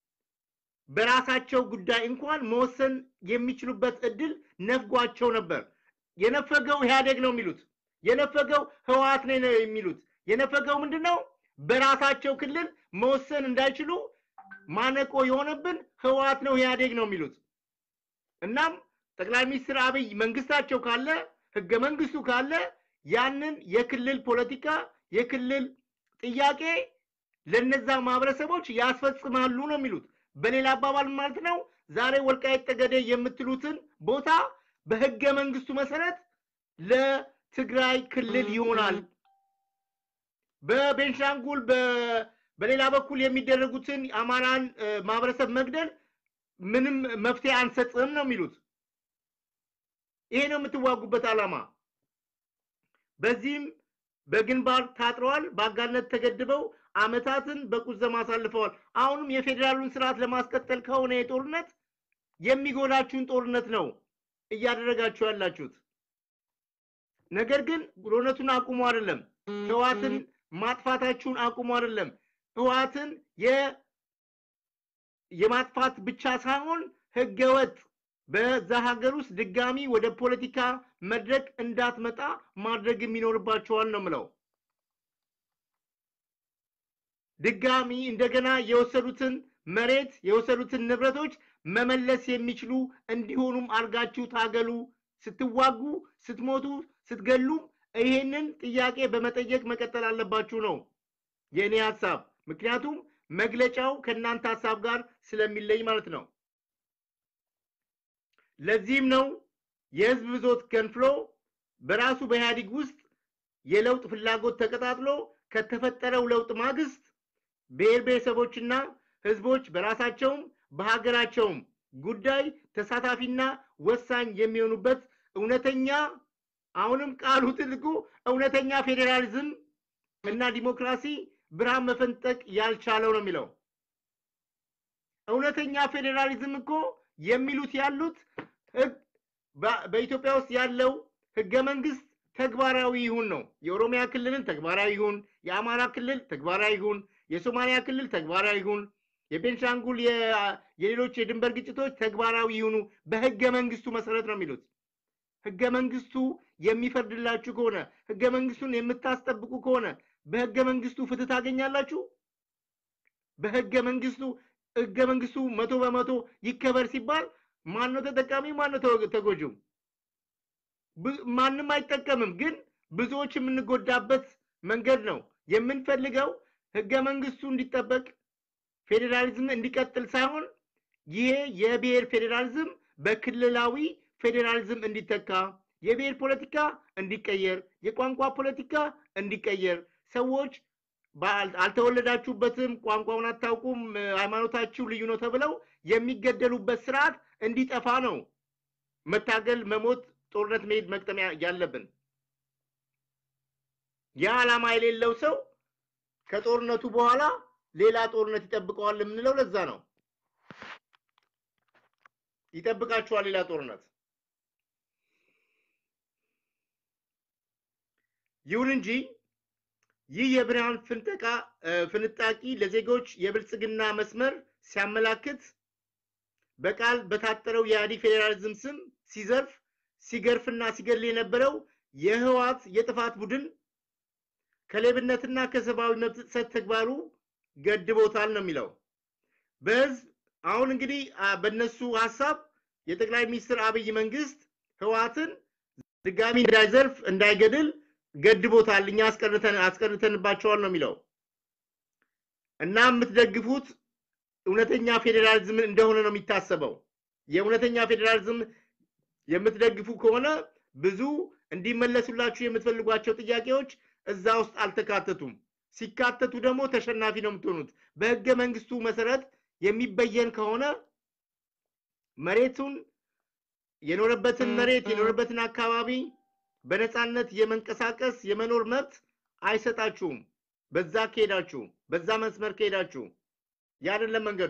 በራሳቸው ጉዳይ እንኳን መወሰን የሚችሉበት እድል ነፍጓቸው ነበር የነፈገው ኢህአዴግ ነው የሚሉት የነፈገው ህዋት ነው የሚሉት የነፈገው ምንድነው በራሳቸው ክልል መወሰን እንዳይችሉ ማነቆ የሆነብን ህዋት ነው ኢህአዴግ ነው የሚሉት እናም ጠቅላይ ሚኒስትር አብይ መንግስታቸው ካለ ህገ መንግስቱ ካለ ያንን የክልል ፖለቲካ የክልል ጥያቄ ለነዛ ማህበረሰቦች ያስፈጽማሉ ነው የሚሉት በሌላ አባባል ማለት ነው ዛሬ ወልቃይት ጠገዴ የምትሉትን ቦታ በህገ መንግስቱ መሰረት ለትግራይ ክልል ይሆናል በቤንሻንጉል በሌላ በኩል የሚደረጉትን አማራን ማህበረሰብ መግደል ምንም መፍትሄ አንሰጥም ነው የሚሉት ይሄ ነው የምትዋጉበት ዓላማ በዚህም በግንባር ታጥረዋል ባጋነት ተገድበው አመታትን በቁዘማ አሳልፈዋል አሁንም የፌደራሉን ስርዓት ለማስቀጠል ከሆነ የጦርነት የሚጎዳችሁን ጦርነት ነው እያደረጋችሁ ያላችሁት ነገር ግን ጦርነቱን አቁሙ አይደለም ህዋትን ማጥፋታችሁን አቁሙ አይደለም ህዋትን የ የማጥፋት ብቻ ሳይሆን ህገወጥ በዛ ሀገር ውስጥ ድጋሚ ወደ ፖለቲካ መድረክ እንዳትመጣ ማድረግ የሚኖርባቸዋል ነው ምለው ድጋሚ እንደገና የወሰዱትን መሬት የወሰዱትን ንብረቶች መመለስ የሚችሉ እንዲሆኑም አርጋችሁ ታገሉ ስትዋጉ ስትሞቱ ስትገሉ ይሄንን ጥያቄ በመጠየቅ መቀጠል አለባችሁ ነው የኔ ሐሳብ ምክንያቱም መግለጫው ከናንተ ሐሳብ ጋር ስለሚለይ ማለት ነው ለዚህም ነው የህዝብ ብዞት ገንፍሎ በራሱ በኢህአዴግ ውስጥ የለውጥ ፍላጎት ተቀጣጥሎ ከተፈጠረው ለውጥ ማግስት ብሔር ብሔረሰቦችና ህዝቦች በራሳቸው በሀገራቸው ጉዳይ ተሳታፊና ወሳኝ የሚሆኑበት እውነተኛ አሁንም ቃሉ ትልቁ እውነተኛ ፌደራሊዝም እና ዲሞክራሲ ብርሃን መፈንጠቅ ያልቻለው ነው የሚለው እውነተኛ ፌደራሊዝም እኮ የሚሉት ያሉት በኢትዮጵያ ውስጥ ያለው ህገ መንግስት ተግባራዊ ይሁን ነው የኦሮሚያ ክልልን ተግባራዊ ይሁን የአማራ ክልል ተግባራዊ ይሁን የሶማሊያ ክልል ተግባራዊ ይሁን የቤንሻንጉል የሌሎች የድንበር ግጭቶች ተግባራዊ ይሁኑ በህገ መንግስቱ መሰረት ነው የሚሉት ህገ መንግስቱ የሚፈርድላችሁ ከሆነ ህገ መንግስቱን የምታስጠብቁ ከሆነ በህገ መንግስቱ ፍትህ ታገኛላችሁ በህገ መንግስቱ ህገ መንግስቱ መቶ በመቶ ይከበር ሲባል ማን ነው ተጠቃሚ ማን ነው ተጎጂው ማንንም አይጠቀምም ግን ብዙዎች የምንጎዳበት መንገድ ነው የምንፈልገው ህገ መንግስቱ እንዲጠበቅ ፌደራሊዝም እንዲቀጥል ሳይሆን ይሄ የብሔር ፌደራሊዝም በክልላዊ ፌደራሊዝም እንዲተካ የብሔር ፖለቲካ እንዲቀየር የቋንቋ ፖለቲካ እንዲቀየር ሰዎች አልተወለዳችሁበትም ቋንቋውን አታውቁም ሃይማኖታችሁ ልዩ ነው ተብለው የሚገደሉበት ስርዓት እንዲጠፋ ነው መታገል መሞት ጦርነት መሄድ መቅጠም ያለብን ያ ዓላማ የሌለው ሰው ከጦርነቱ በኋላ ሌላ ጦርነት ይጠብቀዋል የምንለው ለዛ ነው ይጠብቃችኋል ሌላ ጦርነት ይሁን እንጂ ይህ የብርሃን ፍንጠቃ ፍንጣቂ ለዜጎች የብልጽግና መስመር ሲያመላክት በቃል በታጠረው የአዲ ፌደራሊዝም ስም ሲዘርፍ ሲገርፍና ሲገል የነበረው የህዋት የጥፋት ቡድን ከሌብነትና ከሰባዊ መብት ጥሰት ተግባሩ ገድቦታል ነው የሚለው በዝ አሁን እንግዲህ በእነሱ ሐሳብ የጠቅላይ ሚኒስትር አብይ መንግስት ህዋትን ድጋሚ እንዳይዘርፍ እንዳይገድል ገድቦታል እኛ አስቀርተን አስቀርተንባቸዋል ነው የሚለው እና የምትደግፉት እውነተኛ ፌደራሊዝም እንደሆነ ነው የሚታሰበው የእውነተኛ ፌደራሊዝም የምትደግፉ ከሆነ ብዙ እንዲመለሱላችሁ የምትፈልጓቸው ጥያቄዎች እዛ ውስጥ አልተካተቱም ሲካተቱ ደግሞ ተሸናፊ ነው የምትሆኑት በህገ መንግስቱ መሰረት የሚበየን ከሆነ መሬቱን የኖረበትን መሬት የኖረበትን አካባቢ በነፃነት የመንቀሳቀስ የመኖር መብት አይሰጣችሁም በዛ ከሄዳችሁ በዛ መስመር ከሄዳችሁ ያደለም መንገዱ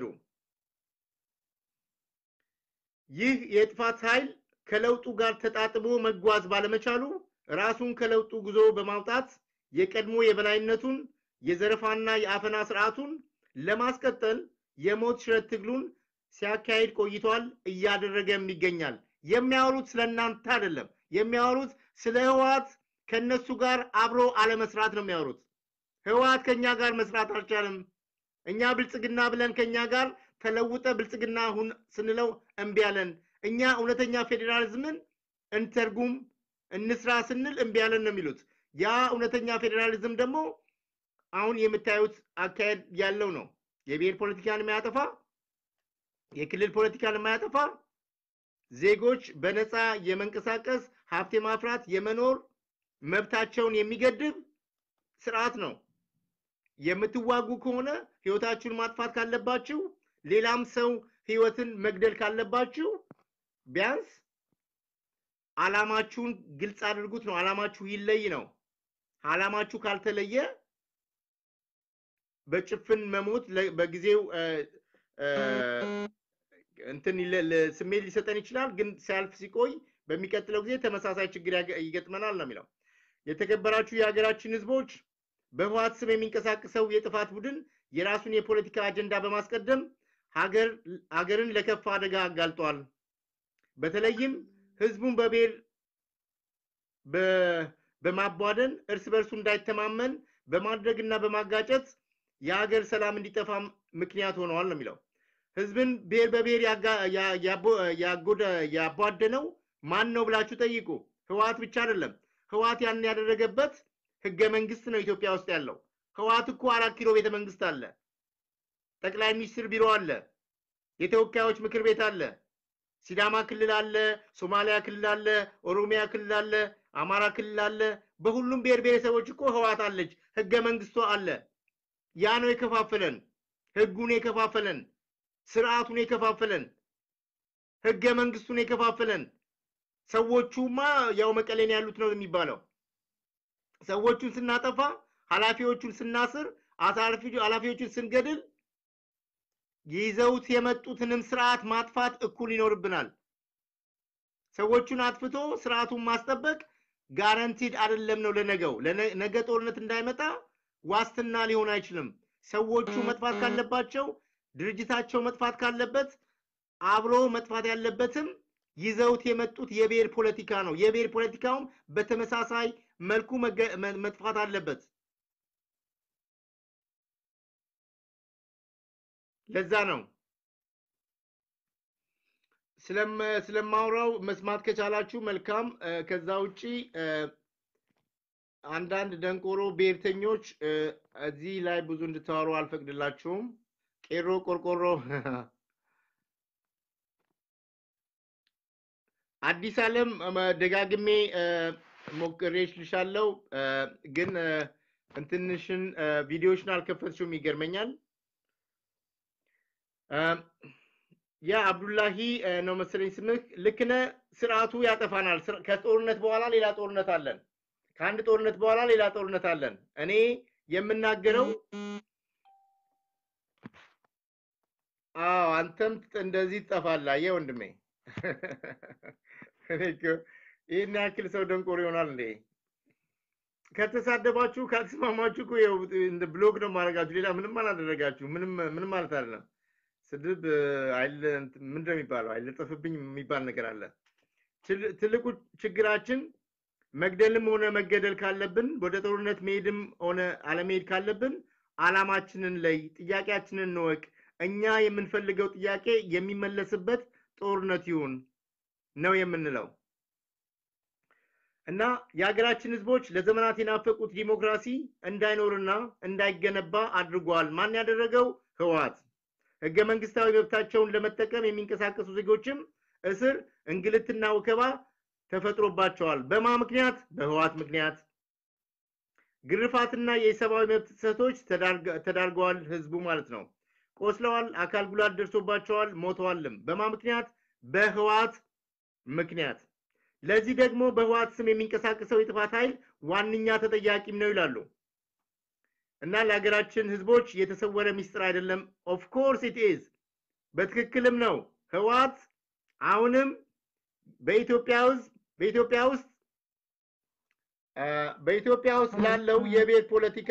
ይህ የጥፋት ኃይል ከለውጡ ጋር ተጣጥቦ መጓዝ ባለመቻሉ ራሱን ከለውጡ ጉዞ በማውጣት የቀድሞ የበላይነቱን የዘረፋና የአፈና ስርዓቱን ለማስቀጠል የሞት ሽረት ትግሉን ሲያካሂድ ቆይቷል እያደረገም ይገኛል የሚያወሩት ስለናንተ አይደለም የሚያወሩት ስለ ህዋት ከነሱ ጋር አብሮ አለመስራት ነው የሚያወሩት ህዋት ከኛ ጋር መስራት አልቻለም እኛ ብልጽግና ብለን ከኛ ጋር ተለውጠ ብልጽግና ሁን ስንለው እምቢ ያለን እኛ እውነተኛ ፌደራሊዝምን እንተርጉም እንስራ ስንል እምቢ ያለን ነው የሚሉት ያ እውነተኛ ፌደራሊዝም ደግሞ አሁን የምታዩት አካሄድ ያለው ነው የብሔር ፖለቲካን የሚያጠፋ የክልል ፖለቲካን የሚያጠፋ ዜጎች በነፃ የመንቀሳቀስ ሀብት ማፍራት የመኖር መብታቸውን የሚገድብ ስርዓት ነው የምትዋጉ ከሆነ ህይወታችሁን ማጥፋት ካለባችሁ ሌላም ሰው ህይወትን መግደል ካለባችሁ ቢያንስ አላማችሁን ግልጽ አድርጉት ነው አላማችሁ ይለይ ነው አላማችሁ ካልተለየ በጭፍን መሞት በጊዜው እንትን ስሜት ሊሰጠን ይችላል ግን ሲያልፍ ሲቆይ በሚቀጥለው ጊዜ ተመሳሳይ ችግር ይገጥመናል ነው የሚለው የተከበራችሁ የሀገራችን ህዝቦች በህዋት ስም የሚንቀሳቀሰው የጥፋት ቡድን የራሱን የፖለቲካ አጀንዳ በማስቀደም ሀገር ሀገርን ለከፋ አደጋ አጋልጧል በተለይም ህዝቡን በብሔር በማባደን እርስ በርሱ እንዳይተማመን በማድረግና በማጋጨት የሀገር ሰላም እንዲጠፋ ምክንያት ሆነዋል ነው የሚለው ህዝብን ብሔር በብሔር ያጎደ ያባደነው ማን ነው ብላችሁ ጠይቁ ህዋት ብቻ አይደለም ህዋት ያን ያደረገበት ህገ መንግስት ነው ኢትዮጵያ ውስጥ ያለው ህዋት እኮ አራት ኪሎ ቤተ መንግስት አለ ጠቅላይ ሚኒስትር ቢሮ አለ የተወካዮች ምክር ቤት አለ ሲዳማ ክልል አለ ሶማሊያ ክልል አለ ኦሮሚያ ክልል አለ አማራ ክልል አለ በሁሉም ብሔር ብሔረሰቦች እኮ ህዋት አለች ህገ መንግስቱ አለ ያ ነው የከፋፈለን ህጉን የከፋፈለን ስርዓቱን የከፋፈለን ህገ መንግስቱን የከፋፈለን ሰዎቹማ ያው መቀሌን ያሉት ነው የሚባለው ሰዎቹን ስናጠፋ ኃላፊዎቹን ስናስር አሳልፊ ኃላፊዎቹን ስንገድል ይዘውት የመጡትንም ስርዓት ማጥፋት እኩል ይኖርብናል ሰዎቹን አጥፍቶ ስርዓቱን ማስጠበቅ ጋራንቲድ አይደለም ነው ለነገው ለነገ ጦርነት እንዳይመጣ ዋስትና ሊሆን አይችልም ሰዎቹ መጥፋት ካለባቸው ድርጅታቸው መጥፋት ካለበት አብሮ መጥፋት ያለበትም ይዘውት የመጡት የብሔር ፖለቲካ ነው የብሔር ፖለቲካውም በተመሳሳይ መልኩ መጥፋት አለበት ለዛ ነው ስለም ስለማውራው መስማት ከቻላችሁ መልካም ከዛ ውጪ አንዳንድ ደንቆሮ ብሔርተኞች እዚህ ላይ ብዙ እንድታወሩ አልፈቅድላችሁም ቄሮ ቆርቆሮ አዲስ ዓለም ደጋግሜ ሞክሬሽ ልሻለው ግን እንትንሽን ቪዲዮሽን አልከፈትሽም ይገርመኛል ያ አብዱላሂ ነው መሰለኝ ስምህ ልክነ ስርዓቱ ያጠፋናል ከጦርነት በኋላ ሌላ ጦርነት አለን ከአንድ ጦርነት በኋላ ሌላ ጦርነት አለን እኔ የምናገረው አዎ አንተም እንደዚህ ትጠፋለህ አየህ ወንድሜ እኔ ይሄን ያክል ሰው ደንቆር ይሆናል እንዴ ከተሳደባችሁ ካልተስማማችሁ እኮ እንደ ብሎግ ነው ማረጋችሁ ሌላ ምንም አላደረጋችሁ ምንም ምንም ማለት አይደለም ስድብ አይል ምንድነው የሚባለው አይለጠፍብኝ የሚባል ነገር አለ ትልቁ ችግራችን መግደልም ሆነ መገደል ካለብን ወደ ጦርነት መሄድም ሆነ አለመሄድ ካለብን አላማችንን ላይ ጥያቄያችንን እንወቅ እኛ የምንፈልገው ጥያቄ የሚመለስበት ጦርነት ይሁን ነው የምንለው እና የሀገራችን ህዝቦች ለዘመናት የናፈቁት ዲሞክራሲ እንዳይኖርና እንዳይገነባ አድርጓል ማን ያደረገው ህወሓት ህገ መንግስታዊ መብታቸውን ለመጠቀም የሚንቀሳቀሱ ዜጎችም እስር እንግልትና ወከባ ተፈጥሮባቸዋል በማ ምክንያት በህወሓት ምክንያት ግርፋትና የሰብአዊ መብት ጥሰቶች ተዳርገዋል ህዝቡ ማለት ነው ቆስለዋል አካል ጉዳት ደርሶባቸዋል ሞተዋልም በማ ምክንያት በህወሓት ምክንያት ለዚህ ደግሞ በህወሓት ስም የሚንቀሳቀሰው የጥፋት ኃይል ዋንኛ ተጠያቂም ነው ይላሉ እና ለሀገራችን ህዝቦች የተሰወረ ሚስጥር አይደለም ኦፍ ኮርስ ኢት ኢዝ በትክክልም ነው ህወሓት አሁንም በኢትዮጵያ ውስጥ በኢትዮጵያ ውስጥ በኢትዮጵያ ውስጥ ላለው የብሔር ፖለቲካ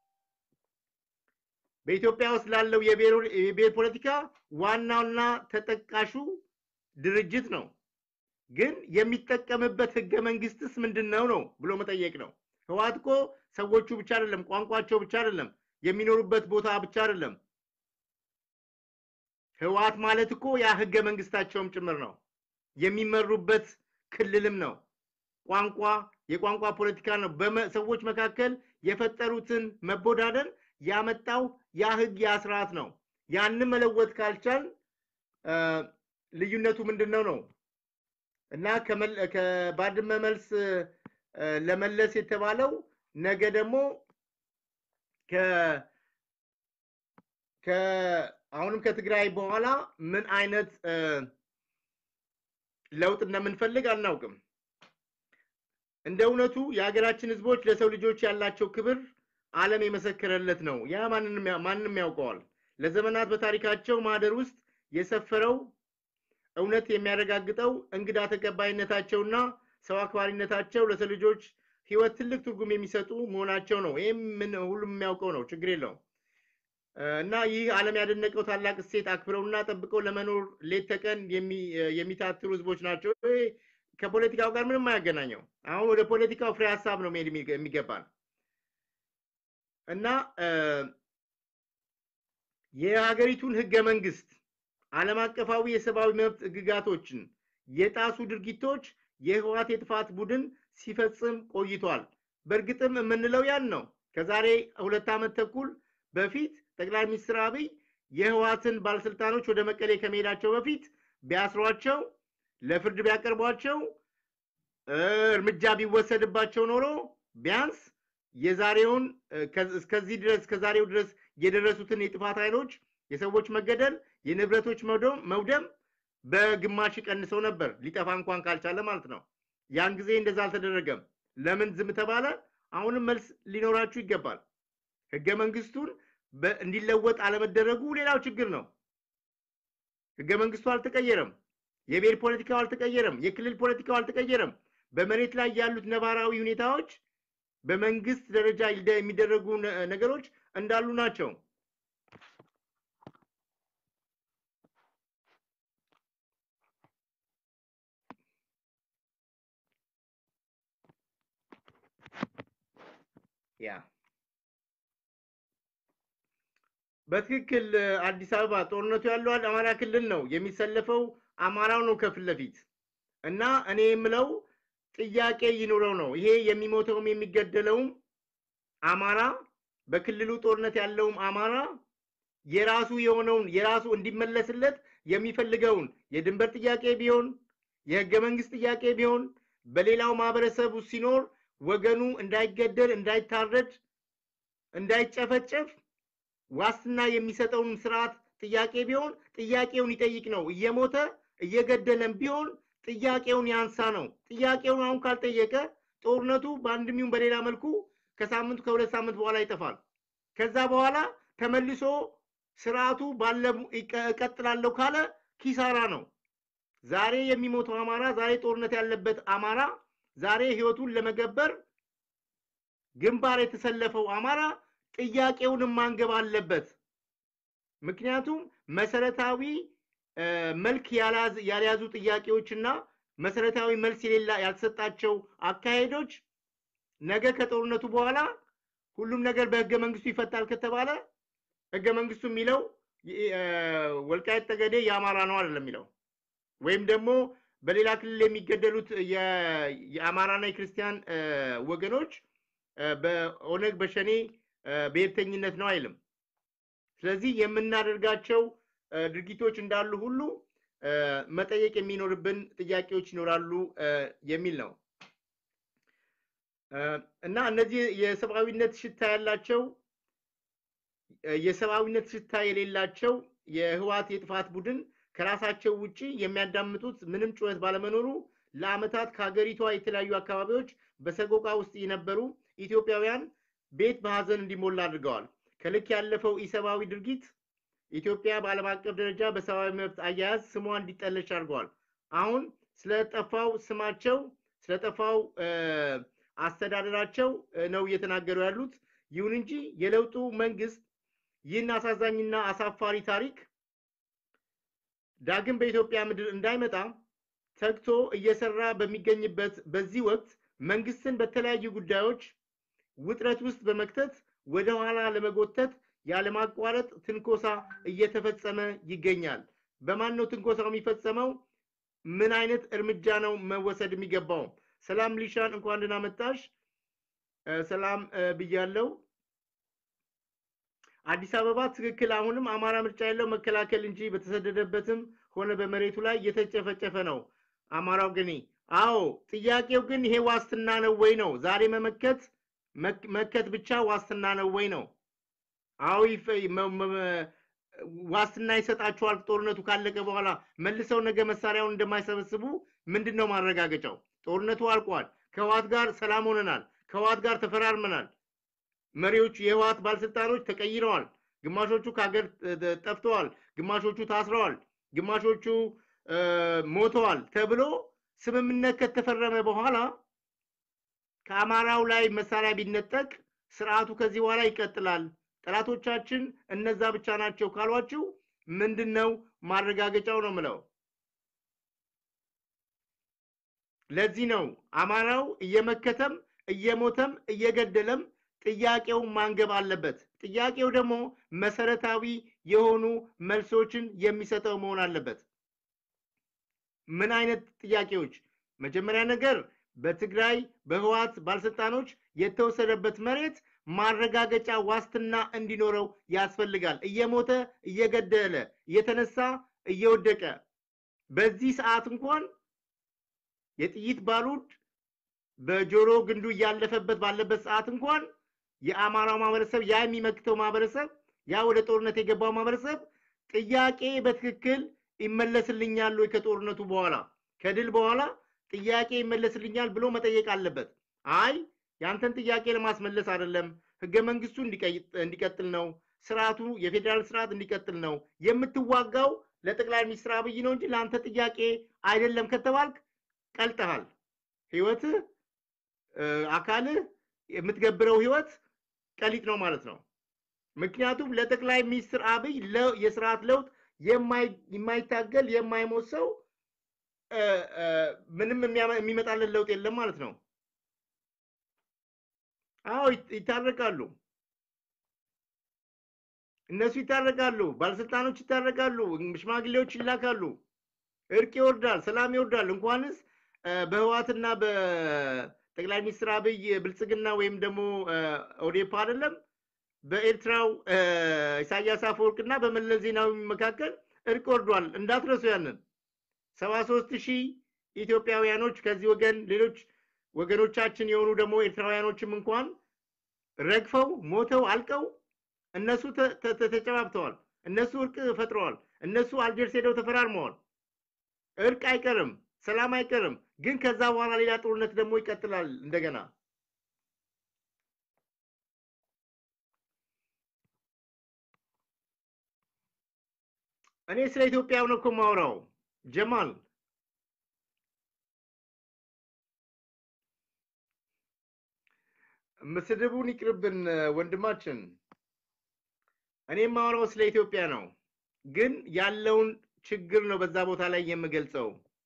በኢትዮጵያ ውስጥ ላለው የብሔር ፖለቲካ ዋናውና ተጠቃሹ ድርጅት ነው ግን የሚጠቀምበት ህገ መንግስትስ ምንድነው ነው ብሎ መጠየቅ ነው ህወሓት እኮ ሰዎቹ ብቻ አይደለም ቋንቋቸው ብቻ አይደለም የሚኖሩበት ቦታ ብቻ አይደለም ህወሓት ማለት እኮ ያ ህገ መንግስታቸውም ጭምር ነው የሚመሩበት ክልልም ነው ቋንቋ የቋንቋ ፖለቲካ ነው በሰዎች መካከል የፈጠሩትን መቦዳደር ያመጣው ያ ህግ ያ ስርዓት ነው ያንን መለወጥ ካልቻል ልዩነቱ ምንድነው ነው እና ከባድመ መልስ ለመለስ የተባለው ነገ ደግሞ ከ ከ አሁንም ከትግራይ በኋላ ምን አይነት ለውጥ እንደምንፈልግ አናውቅም እንደውነቱ የሀገራችን ህዝቦች ለሰው ልጆች ያላቸው ክብር ዓለም የመሰከረለት ነው ያ ማንንም ማንንም ያውቀዋል ለዘመናት በታሪካቸው ማህደር ውስጥ የሰፈረው እውነት የሚያረጋግጠው እንግዳ ተቀባይነታቸውና ሰው አክባሪነታቸው ለሰው ልጆች ህይወት ትልቅ ትርጉም የሚሰጡ መሆናቸው ነው ይሄም ምን ሁሉም የሚያውቀው ነው ችግር የለውም እና ይህ ዓለም ያደነቀው ታላቅ እሴት አክብረውና ጠብቀው ለመኖር ሌት ተቀን የሚታትሩ ህዝቦች ናቸው ከፖለቲካው ጋር ምንም አያገናኘው አሁን ወደ ፖለቲካው ፍሬ ሐሳብ ነው መሄድ የሚገባል እና የሀገሪቱን ህገ መንግስት ዓለም አቀፋዊ የሰብአዊ መብት ህግጋቶችን የጣሱ ድርጊቶች የህወሓት የጥፋት ቡድን ሲፈጽም ቆይቷል በርግጥም የምንለው ያን ነው ከዛሬ ሁለት አመት ተኩል በፊት ጠቅላይ ሚኒስትር አብይ የህወሓትን ባለስልጣኖች ወደ መቀሌ ከመሄዳቸው በፊት ቢያስሯቸው ለፍርድ ቢያቀርቧቸው እርምጃ ቢወሰድባቸው ኖሮ ቢያንስ የዛሬውን እስከዚህ ድረስ ከዛሬው ድረስ የደረሱትን የጥፋት ኃይሎች የሰዎች መገደል የንብረቶች መውደም በግማሽ ቀንሰው ነበር ሊጠፋ እንኳን ካልቻለ ማለት ነው ያን ጊዜ እንደዛ አልተደረገም ለምን ዝም ተባለ አሁንም መልስ ሊኖራችሁ ይገባል ህገ መንግስቱን እንዲለወጥ አለመደረጉ ሌላው ችግር ነው ህገ መንግስቱ አልተቀየረም የብሔር ፖለቲካው አልተቀየረም የክልል ፖለቲካው አልተቀየረም በመሬት ላይ ያሉት ነባራዊ ሁኔታዎች በመንግስት ደረጃ የሚደረጉ ነገሮች እንዳሉ ናቸው ያ በትክክል አዲስ አበባ ጦርነቱ ያለው አማራ ክልል ነው የሚሰለፈው አማራው ነው ከፊት ለፊት እና እኔ የምለው ጥያቄ ይኖረው ነው ይሄ የሚሞተውም የሚገደለውም አማራ በክልሉ ጦርነት ያለውም አማራ የራሱ የሆነውን የራሱ እንዲመለስለት የሚፈልገውን የድንበር ጥያቄ ቢሆን የህገ መንግስት ጥያቄ ቢሆን በሌላው ማህበረሰብ ሲኖር ወገኑ እንዳይገደል እንዳይታረድ እንዳይጨፈጨፍ ዋስትና የሚሰጠውን ስርዓት ጥያቄ ቢሆን ጥያቄውን ይጠይቅ ነው እየሞተ እየገደለም ቢሆን ጥያቄውን ያንሳ ነው ጥያቄውን አሁን ካልጠየቀ ጦርነቱ በአንድም ይሁን በሌላ መልኩ ከሳምንቱ ከሁለት ሳምንት በኋላ ይጠፋል ከዛ በኋላ ተመልሶ ስርዓቱ ባለም ይቀጥላል ካለ ኪሳራ ነው ዛሬ የሚሞተው አማራ ዛሬ ጦርነት ያለበት አማራ ዛሬ ህይወቱን ለመገበር ግንባር የተሰለፈው አማራ ጥያቄውን ማንገብ አለበት ምክንያቱም መሰረታዊ መልክ ያላዝ ያልያዙ ጥያቄዎችና መሰረታዊ መልስ የሌላ ያልተሰጣቸው አካሄዶች ነገ ከጦርነቱ በኋላ ሁሉም ነገር በህገ መንግስቱ ይፈታል ከተባለ ህገ መንግስቱ የሚለው ወልቃይት ጠገዴ ያማራ ነው አይደለም የሚለው ወይም ደግሞ በሌላ ክልል የሚገደሉት የአማራና የክርስቲያን ወገኖች በኦነግ በሸኔ በየተኝነት ነው አይልም ስለዚህ የምናደርጋቸው ድርጊቶች እንዳሉ ሁሉ መጠየቅ የሚኖርብን ጥያቄዎች ይኖራሉ የሚል ነው እና እነዚህ የሰብአዊነት ሽታ ያላቸው የሰብአዊነት ሽታ የሌላቸው የህዋት የጥፋት ቡድን ከራሳቸው ውጪ የሚያዳምጡት ምንም ጩኸት ባለመኖሩ ለአመታት ከሀገሪቷ የተለያዩ አካባቢዎች በሰቆቃ ውስጥ የነበሩ ኢትዮጵያውያን ቤት በሐዘን እንዲሞላ አድርገዋል ከልክ ያለፈው ኢሰብአዊ ድርጊት ኢትዮጵያ በዓለም አቀፍ ደረጃ በሰብአዊ መብት አያያዝ ስሟ እንዲጠለሽ አድርገዋል አሁን ስለጠፋው ስማቸው ስለጠፋው አስተዳደራቸው ነው እየተናገሩ ያሉት ይሁን እንጂ የለውጡ መንግስት ይህን አሳዛኝና አሳፋሪ ታሪክ ዳግም በኢትዮጵያ ምድር እንዳይመጣ ተግቶ እየሰራ በሚገኝበት በዚህ ወቅት መንግስትን በተለያዩ ጉዳዮች ውጥረት ውስጥ በመክተት ወደ ኋላ ለመጎተት ያለማቋረጥ ትንኮሳ እየተፈጸመ ይገኛል በማን ነው ትንኮሳው የሚፈጸመው ምን አይነት እርምጃ ነው መወሰድ የሚገባው ሰላም ሊሻን እንኳን ደህና መጣሽ ሰላም ብያለው አዲስ አበባ ትክክል አሁንም አማራ ምርጫ ያለው መከላከል እንጂ በተሰደደበትም ሆነ በመሬቱ ላይ እየተጨፈጨፈ ነው አማራው ግን አዎ ጥያቄው ግን ይሄ ዋስትና ነው ወይ ነው ዛሬ መመከት መከት ብቻ ዋስትና ነው ወይ ነው አው ዋስትና ይሰጣቸዋል ጦርነቱ ካለቀ በኋላ መልሰው ነገ መሳሪያውን እንደማይሰበስቡ ምንድነው ማረጋገጫው ጦርነቱ አልቋል ከዋት ጋር ሰላም ሆነናል ከዋት ጋር ተፈራርመናል መሪዎች የህዋት ባለስልጣኖች ተቀይረዋል ግማሾቹ ካገር ጠፍተዋል ግማሾቹ ታስረዋል ግማሾቹ ሞተዋል ተብሎ ስምምነት ከተፈረመ በኋላ ከአማራው ላይ መሳሪያ ቢነጠቅ ስርዓቱ ከዚህ በኋላ ይቀጥላል ጠላቶቻችን እነዛ ብቻ ናቸው ካልዋችሁ ምንድነው ማረጋገጫው ነው ምለው ለዚህ ነው አማራው እየመከተም እየሞተም እየገደለም ጥያቄው ማንገብ አለበት ጥያቄው ደግሞ መሰረታዊ የሆኑ መልሶችን የሚሰጠው መሆን አለበት ምን አይነት ጥያቄዎች መጀመሪያ ነገር በትግራይ በህዋት ባለስልጣኖች የተወሰደበት መሬት ማረጋገጫ ዋስትና እንዲኖረው ያስፈልጋል እየሞተ እየገደለ እየተነሳ እየወደቀ በዚህ ሰዓት እንኳን የጥይት ባሩድ በጆሮ ግንዱ ያለፈበት ባለበት ሰዓት እንኳን የአማራው ማህበረሰብ ያ የሚመክተው ማህበረሰብ ያ ወደ ጦርነት የገባው ማህበረሰብ ጥያቄ በትክክል ይመለስልኛል ወይ ከጦርነቱ በኋላ ከድል በኋላ ጥያቄ ይመለስልኛል ብሎ መጠየቅ አለበት አይ ያንተን ጥያቄ ለማስመለስ አይደለም ህገ መንግስቱ እንዲቀጥል ነው ስርዓቱ የፌደራል ስርዓት እንዲቀጥል ነው የምትዋጋው ለጠቅላይ ሚኒስትር አብይ ነው እንጂ ለአንተ ጥያቄ አይደለም ከተባልክ ቀልጠሃል ህይወት አካል የምትገብረው ህይወት ቀሊጥ ነው ማለት ነው ምክንያቱም ለጠቅላይ ሚኒስትር አብይ የስርዓት ለውጥ የማይታገል የማይሞት ሰው ምንም የሚመጣልን ለውጥ የለም ማለት ነው አዎ ይታረቃሉ እነሱ ይታረቃሉ ባለስልጣኖች ይታረቃሉ ሽማግሌዎች ይላካሉ እርቅ ይወርዳል ሰላም ይወርዳል እንኳንስ በህዋትና በጠቅላይ ሚኒስትር አብይ ብልጽግና ወይም ደግሞ ኦዴፓ አይደለም በኤርትራው ኢሳያስ አፈወርቅና በመለስ ዜናዊ መካከል እርቅ ወርዷል እንዳትረሱ ያንን ሰባ ሦስት ሺህ ኢትዮጵያውያኖች ከዚህ ወገን ሌሎች ወገኖቻችን የሆኑ ደግሞ ኤርትራውያኖችም እንኳን ረግፈው ሞተው አልቀው እነሱ ተጨባብተዋል እነሱ እርቅ ፈጥረዋል እነሱ አልጀርስ ሄደው ተፈራርመዋል እርቅ አይቀርም ሰላም አይቀርም ግን ከዛ በኋላ ሌላ ጦርነት ደግሞ ይቀጥላል እንደገና እኔ ስለ ኢትዮጵያ ነው እኮ ማውራው ጀማል መስደቡን ይቅርብን ወንድማችን እኔ ማውራው ስለ ኢትዮጵያ ነው ግን ያለውን ችግር ነው በዛ ቦታ ላይ የምገልጸው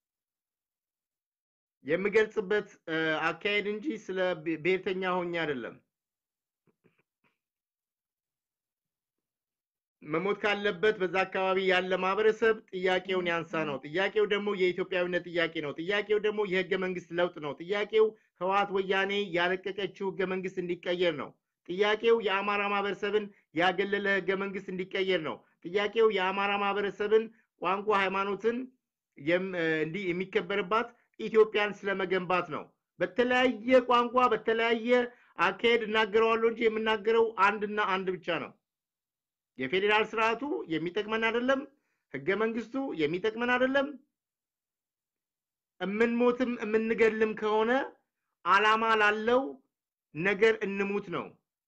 የምገልጽበት አካሄድ እንጂ ስለ ብሔርተኛ ሆኛ አይደለም መሞት ካለበት በዛ አካባቢ ያለ ማህበረሰብ ጥያቄውን ያንሳ ነው ጥያቄው ደግሞ የኢትዮጵያዊነት ጥያቄ ነው ጥያቄው ደግሞ የህገ መንግስት ለውጥ ነው ጥያቄው ህዋት ወያኔ ያለቀቀችው ህገ መንግስት እንዲቀየር ነው ጥያቄው የአማራ ማህበረሰብን ያገለለ ህገ መንግስት እንዲቀየር ነው ጥያቄው የአማራ ማህበረሰብን ቋንቋ ሃይማኖትን እንዲ የሚከበርባት ኢትዮጵያን ስለመገንባት ነው በተለያየ ቋንቋ በተለያየ አካሄድ እናገረዋለሁ እንጂ የምናገረው አንድና አንድ ብቻ ነው የፌደራል ስርዓቱ የሚጠቅመን አይደለም ህገ መንግስቱ የሚጠቅመን አይደለም እምንሞትም እምንገልም ከሆነ አላማ ላለው ነገር እንሙት ነው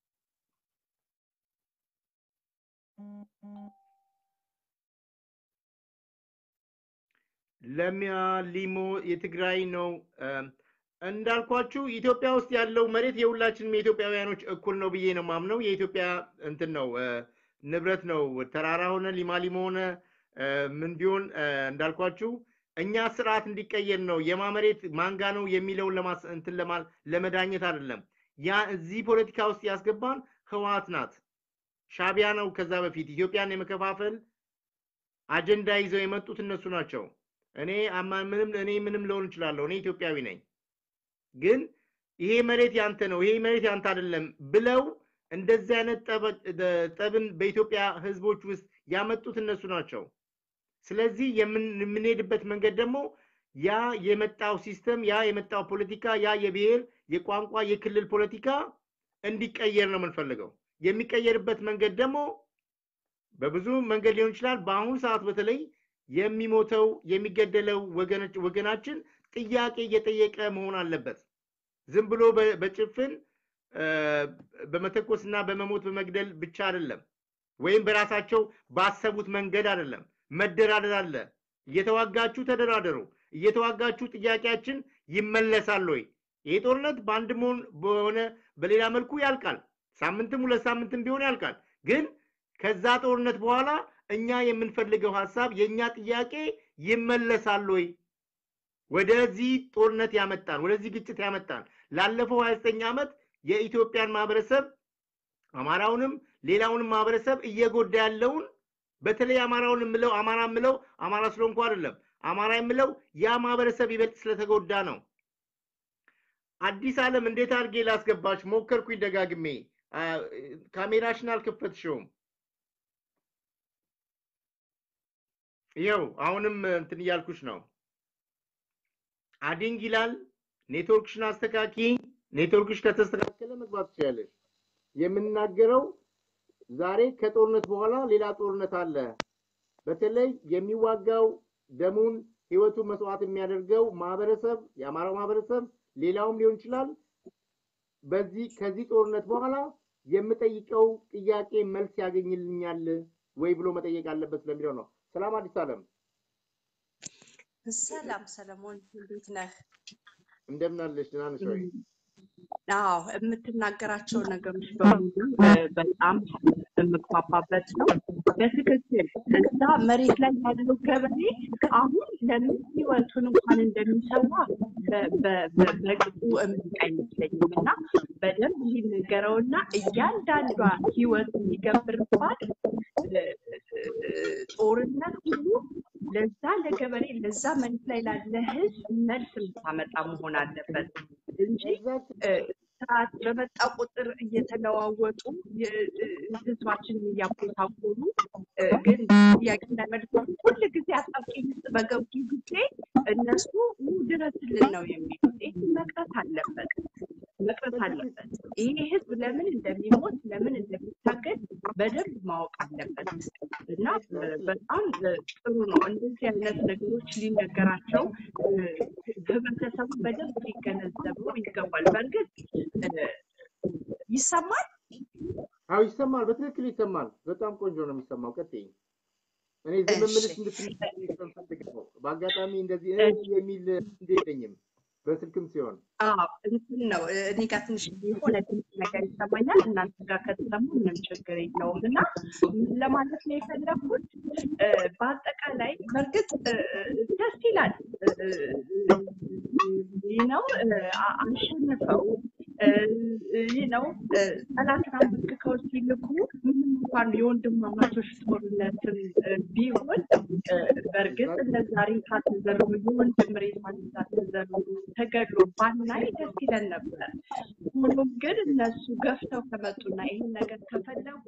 ለሚያ ሊሞ የትግራይ ነው እንዳልኳችሁ ኢትዮጵያ ውስጥ ያለው መሬት የሁላችንም የኢትዮጵያውያኖች እኩል ነው ብዬ ነው ማምነው የኢትዮጵያ እንትን ነው ንብረት ነው ተራራ ሆነ ሊማሊሞ ሆነ ምን ቢሆን እንዳልኳችሁ እኛ ስርዓት እንዲቀየር ነው የማመሬት ማንጋ ነው የሚለው ለማስ እንትን ለማል ለመዳኘት አይደለም ያ እዚህ ፖለቲካ ውስጥ ያስገባን ህዋት ናት ሻቢያ ነው ከዛ በፊት ኢትዮጵያን የመከፋፈል አጀንዳ ይዘው የመጡት እነሱ ናቸው እኔ ምንም እኔ ምንም ልሆን ይችላል እኔ ኢትዮጵያዊ ነኝ ግን ይሄ መሬት ያንተ ነው ይሄ መሬት ያንተ አይደለም ብለው እንደዚህ አይነት ጠብን በኢትዮጵያ ህዝቦች ውስጥ ያመጡት እነሱ ናቸው ስለዚህ የምንሄድበት መንገድ ደግሞ ያ የመጣው ሲስተም ያ የመጣው ፖለቲካ ያ የብሔር የቋንቋ የክልል ፖለቲካ እንዲቀየር ነው የምንፈልገው የሚቀየርበት መንገድ ደግሞ በብዙ መንገድ ሊሆን ይችላል በአሁኑ ሰዓት በተለይ የሚሞተው የሚገደለው ወገናችን ጥያቄ እየጠየቀ መሆን አለበት ዝም ብሎ በጭፍን በመተኮስና በመሞት በመግደል ብቻ አይደለም ወይም በራሳቸው ባሰቡት መንገድ አይደለም መደራደር አለ እየተዋጋችሁ ተደራደሩ እየተዋጋችሁ ጥያቄያችን ይመለሳል ወይ ይሄ ጦርነት ባንድሞን በሆነ በሌላ መልኩ ያልቃል ሳምንትም ሁለት ሳምንትም ቢሆን ያልቃል ግን ከዛ ጦርነት በኋላ እኛ የምንፈልገው ሐሳብ የኛ ጥያቄ ይመለሳል ወይ ወደዚህ ጦርነት ያመጣን ወደዚህ ግጭት ያመጣን ላለፈው ሃያ ዘጠኝ አመት የኢትዮጵያን ማህበረሰብ አማራውንም ሌላውንም ማህበረሰብ እየጎዳ ያለውን በተለይ አማራውን ምለው አማራ ምለው አማራ ስለሆንኩ አይደለም አማራ ምለው ያ ማህበረሰብ ይበልጥ ስለተጎዳ ነው አዲስ ዓለም እንዴት አድርጌ ላስገባሽ ሞከርኩኝ ደጋግሜ ካሜራሽን አልከፈትሽውም ይሄው አሁንም እንትን ያልኩሽ ነው አዲንግ ይላል ኔትወርክሽን አስተካኪ ኔትወርክሽ ከተስተካከለ መግባት ይችላል የምንናገረው ዛሬ ከጦርነት በኋላ ሌላ ጦርነት አለ በተለይ የሚዋጋው ደሙን ህይወቱ መስዋዕት የሚያደርገው ማህበረሰብ የአማራው ማህበረሰብ ሌላውም ሊሆን ይችላል በዚህ ከዚህ ጦርነት በኋላ የምጠይቀው ጥያቄ መልስ ያገኝልኛል ወይ ብሎ መጠየቅ አለበት ስለሚለው ነው ሰላም አዲስ ዓለም ሰላም ሰለሞን እንዴት ነህ እንደምን አለሽ ደህና ነሽ ወይ አዎ የምትናገራቸው ነገሮች በሙሉ በጣም የምግባባበት ነው በትክክል እዛ መሬት ላይ ያለው ገበሬ አሁን ለምን ህይወቱን እንኳን እንደሚሰዋ በበቅጡ እምቀኝልኝና በደንብ ይነገረውና እያንዳንዷ ህይወት ይገብርባት ጦርነት ሁሉ ለዛ ለገበሬ ለዛ መሬት ላይ ላለ ህዝብ መልስ ታመጣ መሆን አለበት እንጂ ሰዓት በመጣ ቁጥር እየተለዋወጡ ህዝባችን ያቆጣቆሉ ግን ያቂና መልስ ሁሉ ጊዜ አጣብቂኝ በገቡ ጊዜ እነሱ ድረስልን ነው የሚሉት ይህ መቅረት አለበት መቅረት አለበት። ይሄ ህዝብ ለምን እንደሚሞት ለምን እንደሚታገል በደንብ ማወቅ አለበት እና በጣም ጥሩ ነው እንደዚህ አይነት ነገሮች ሊነገራቸው ህብረተሰቡ በደንብ ሊገነዘበው ይገባል። በእርግጥ ይሰማል? አዎ ይሰማል፣ በትክክል ይሰማል። በጣም ቆንጆ ነው የሚሰማው። ቀጥይ። እኔ ዝም ብለሽ እንድትነግሪኝ ፈልገው በአጋጣሚ እንደዚህ የሚል እንደየኝም በስልክም ሲሆን አዎ እንትን ነው እኔ ጋር ትንሽ የሆነ ትንሽ ነገር ይሰማኛል። እናንተ ጋር ከተሰማ ምንም ችግር የለውም እና ለማለት ነው የፈለኩት በአጠቃላይ በእርግጥ ደስ ይላል ነው አሸንፈው ይህ ነው ጠላትን አንበርክከው ሲልኩ ምንም እንኳን የወንድማማቾች ጦርነትም ቢሆን በእርግጥ እንደዛ ሬሳ ተዘርሮ የወንድም ሬሳ ተዘርሮ ተገድሎ ባናይ ደስ ይለን ነበር። ሆኖም ግን እነሱ ገፍተው ከመጡና ይህን ነገር ከፈለጉ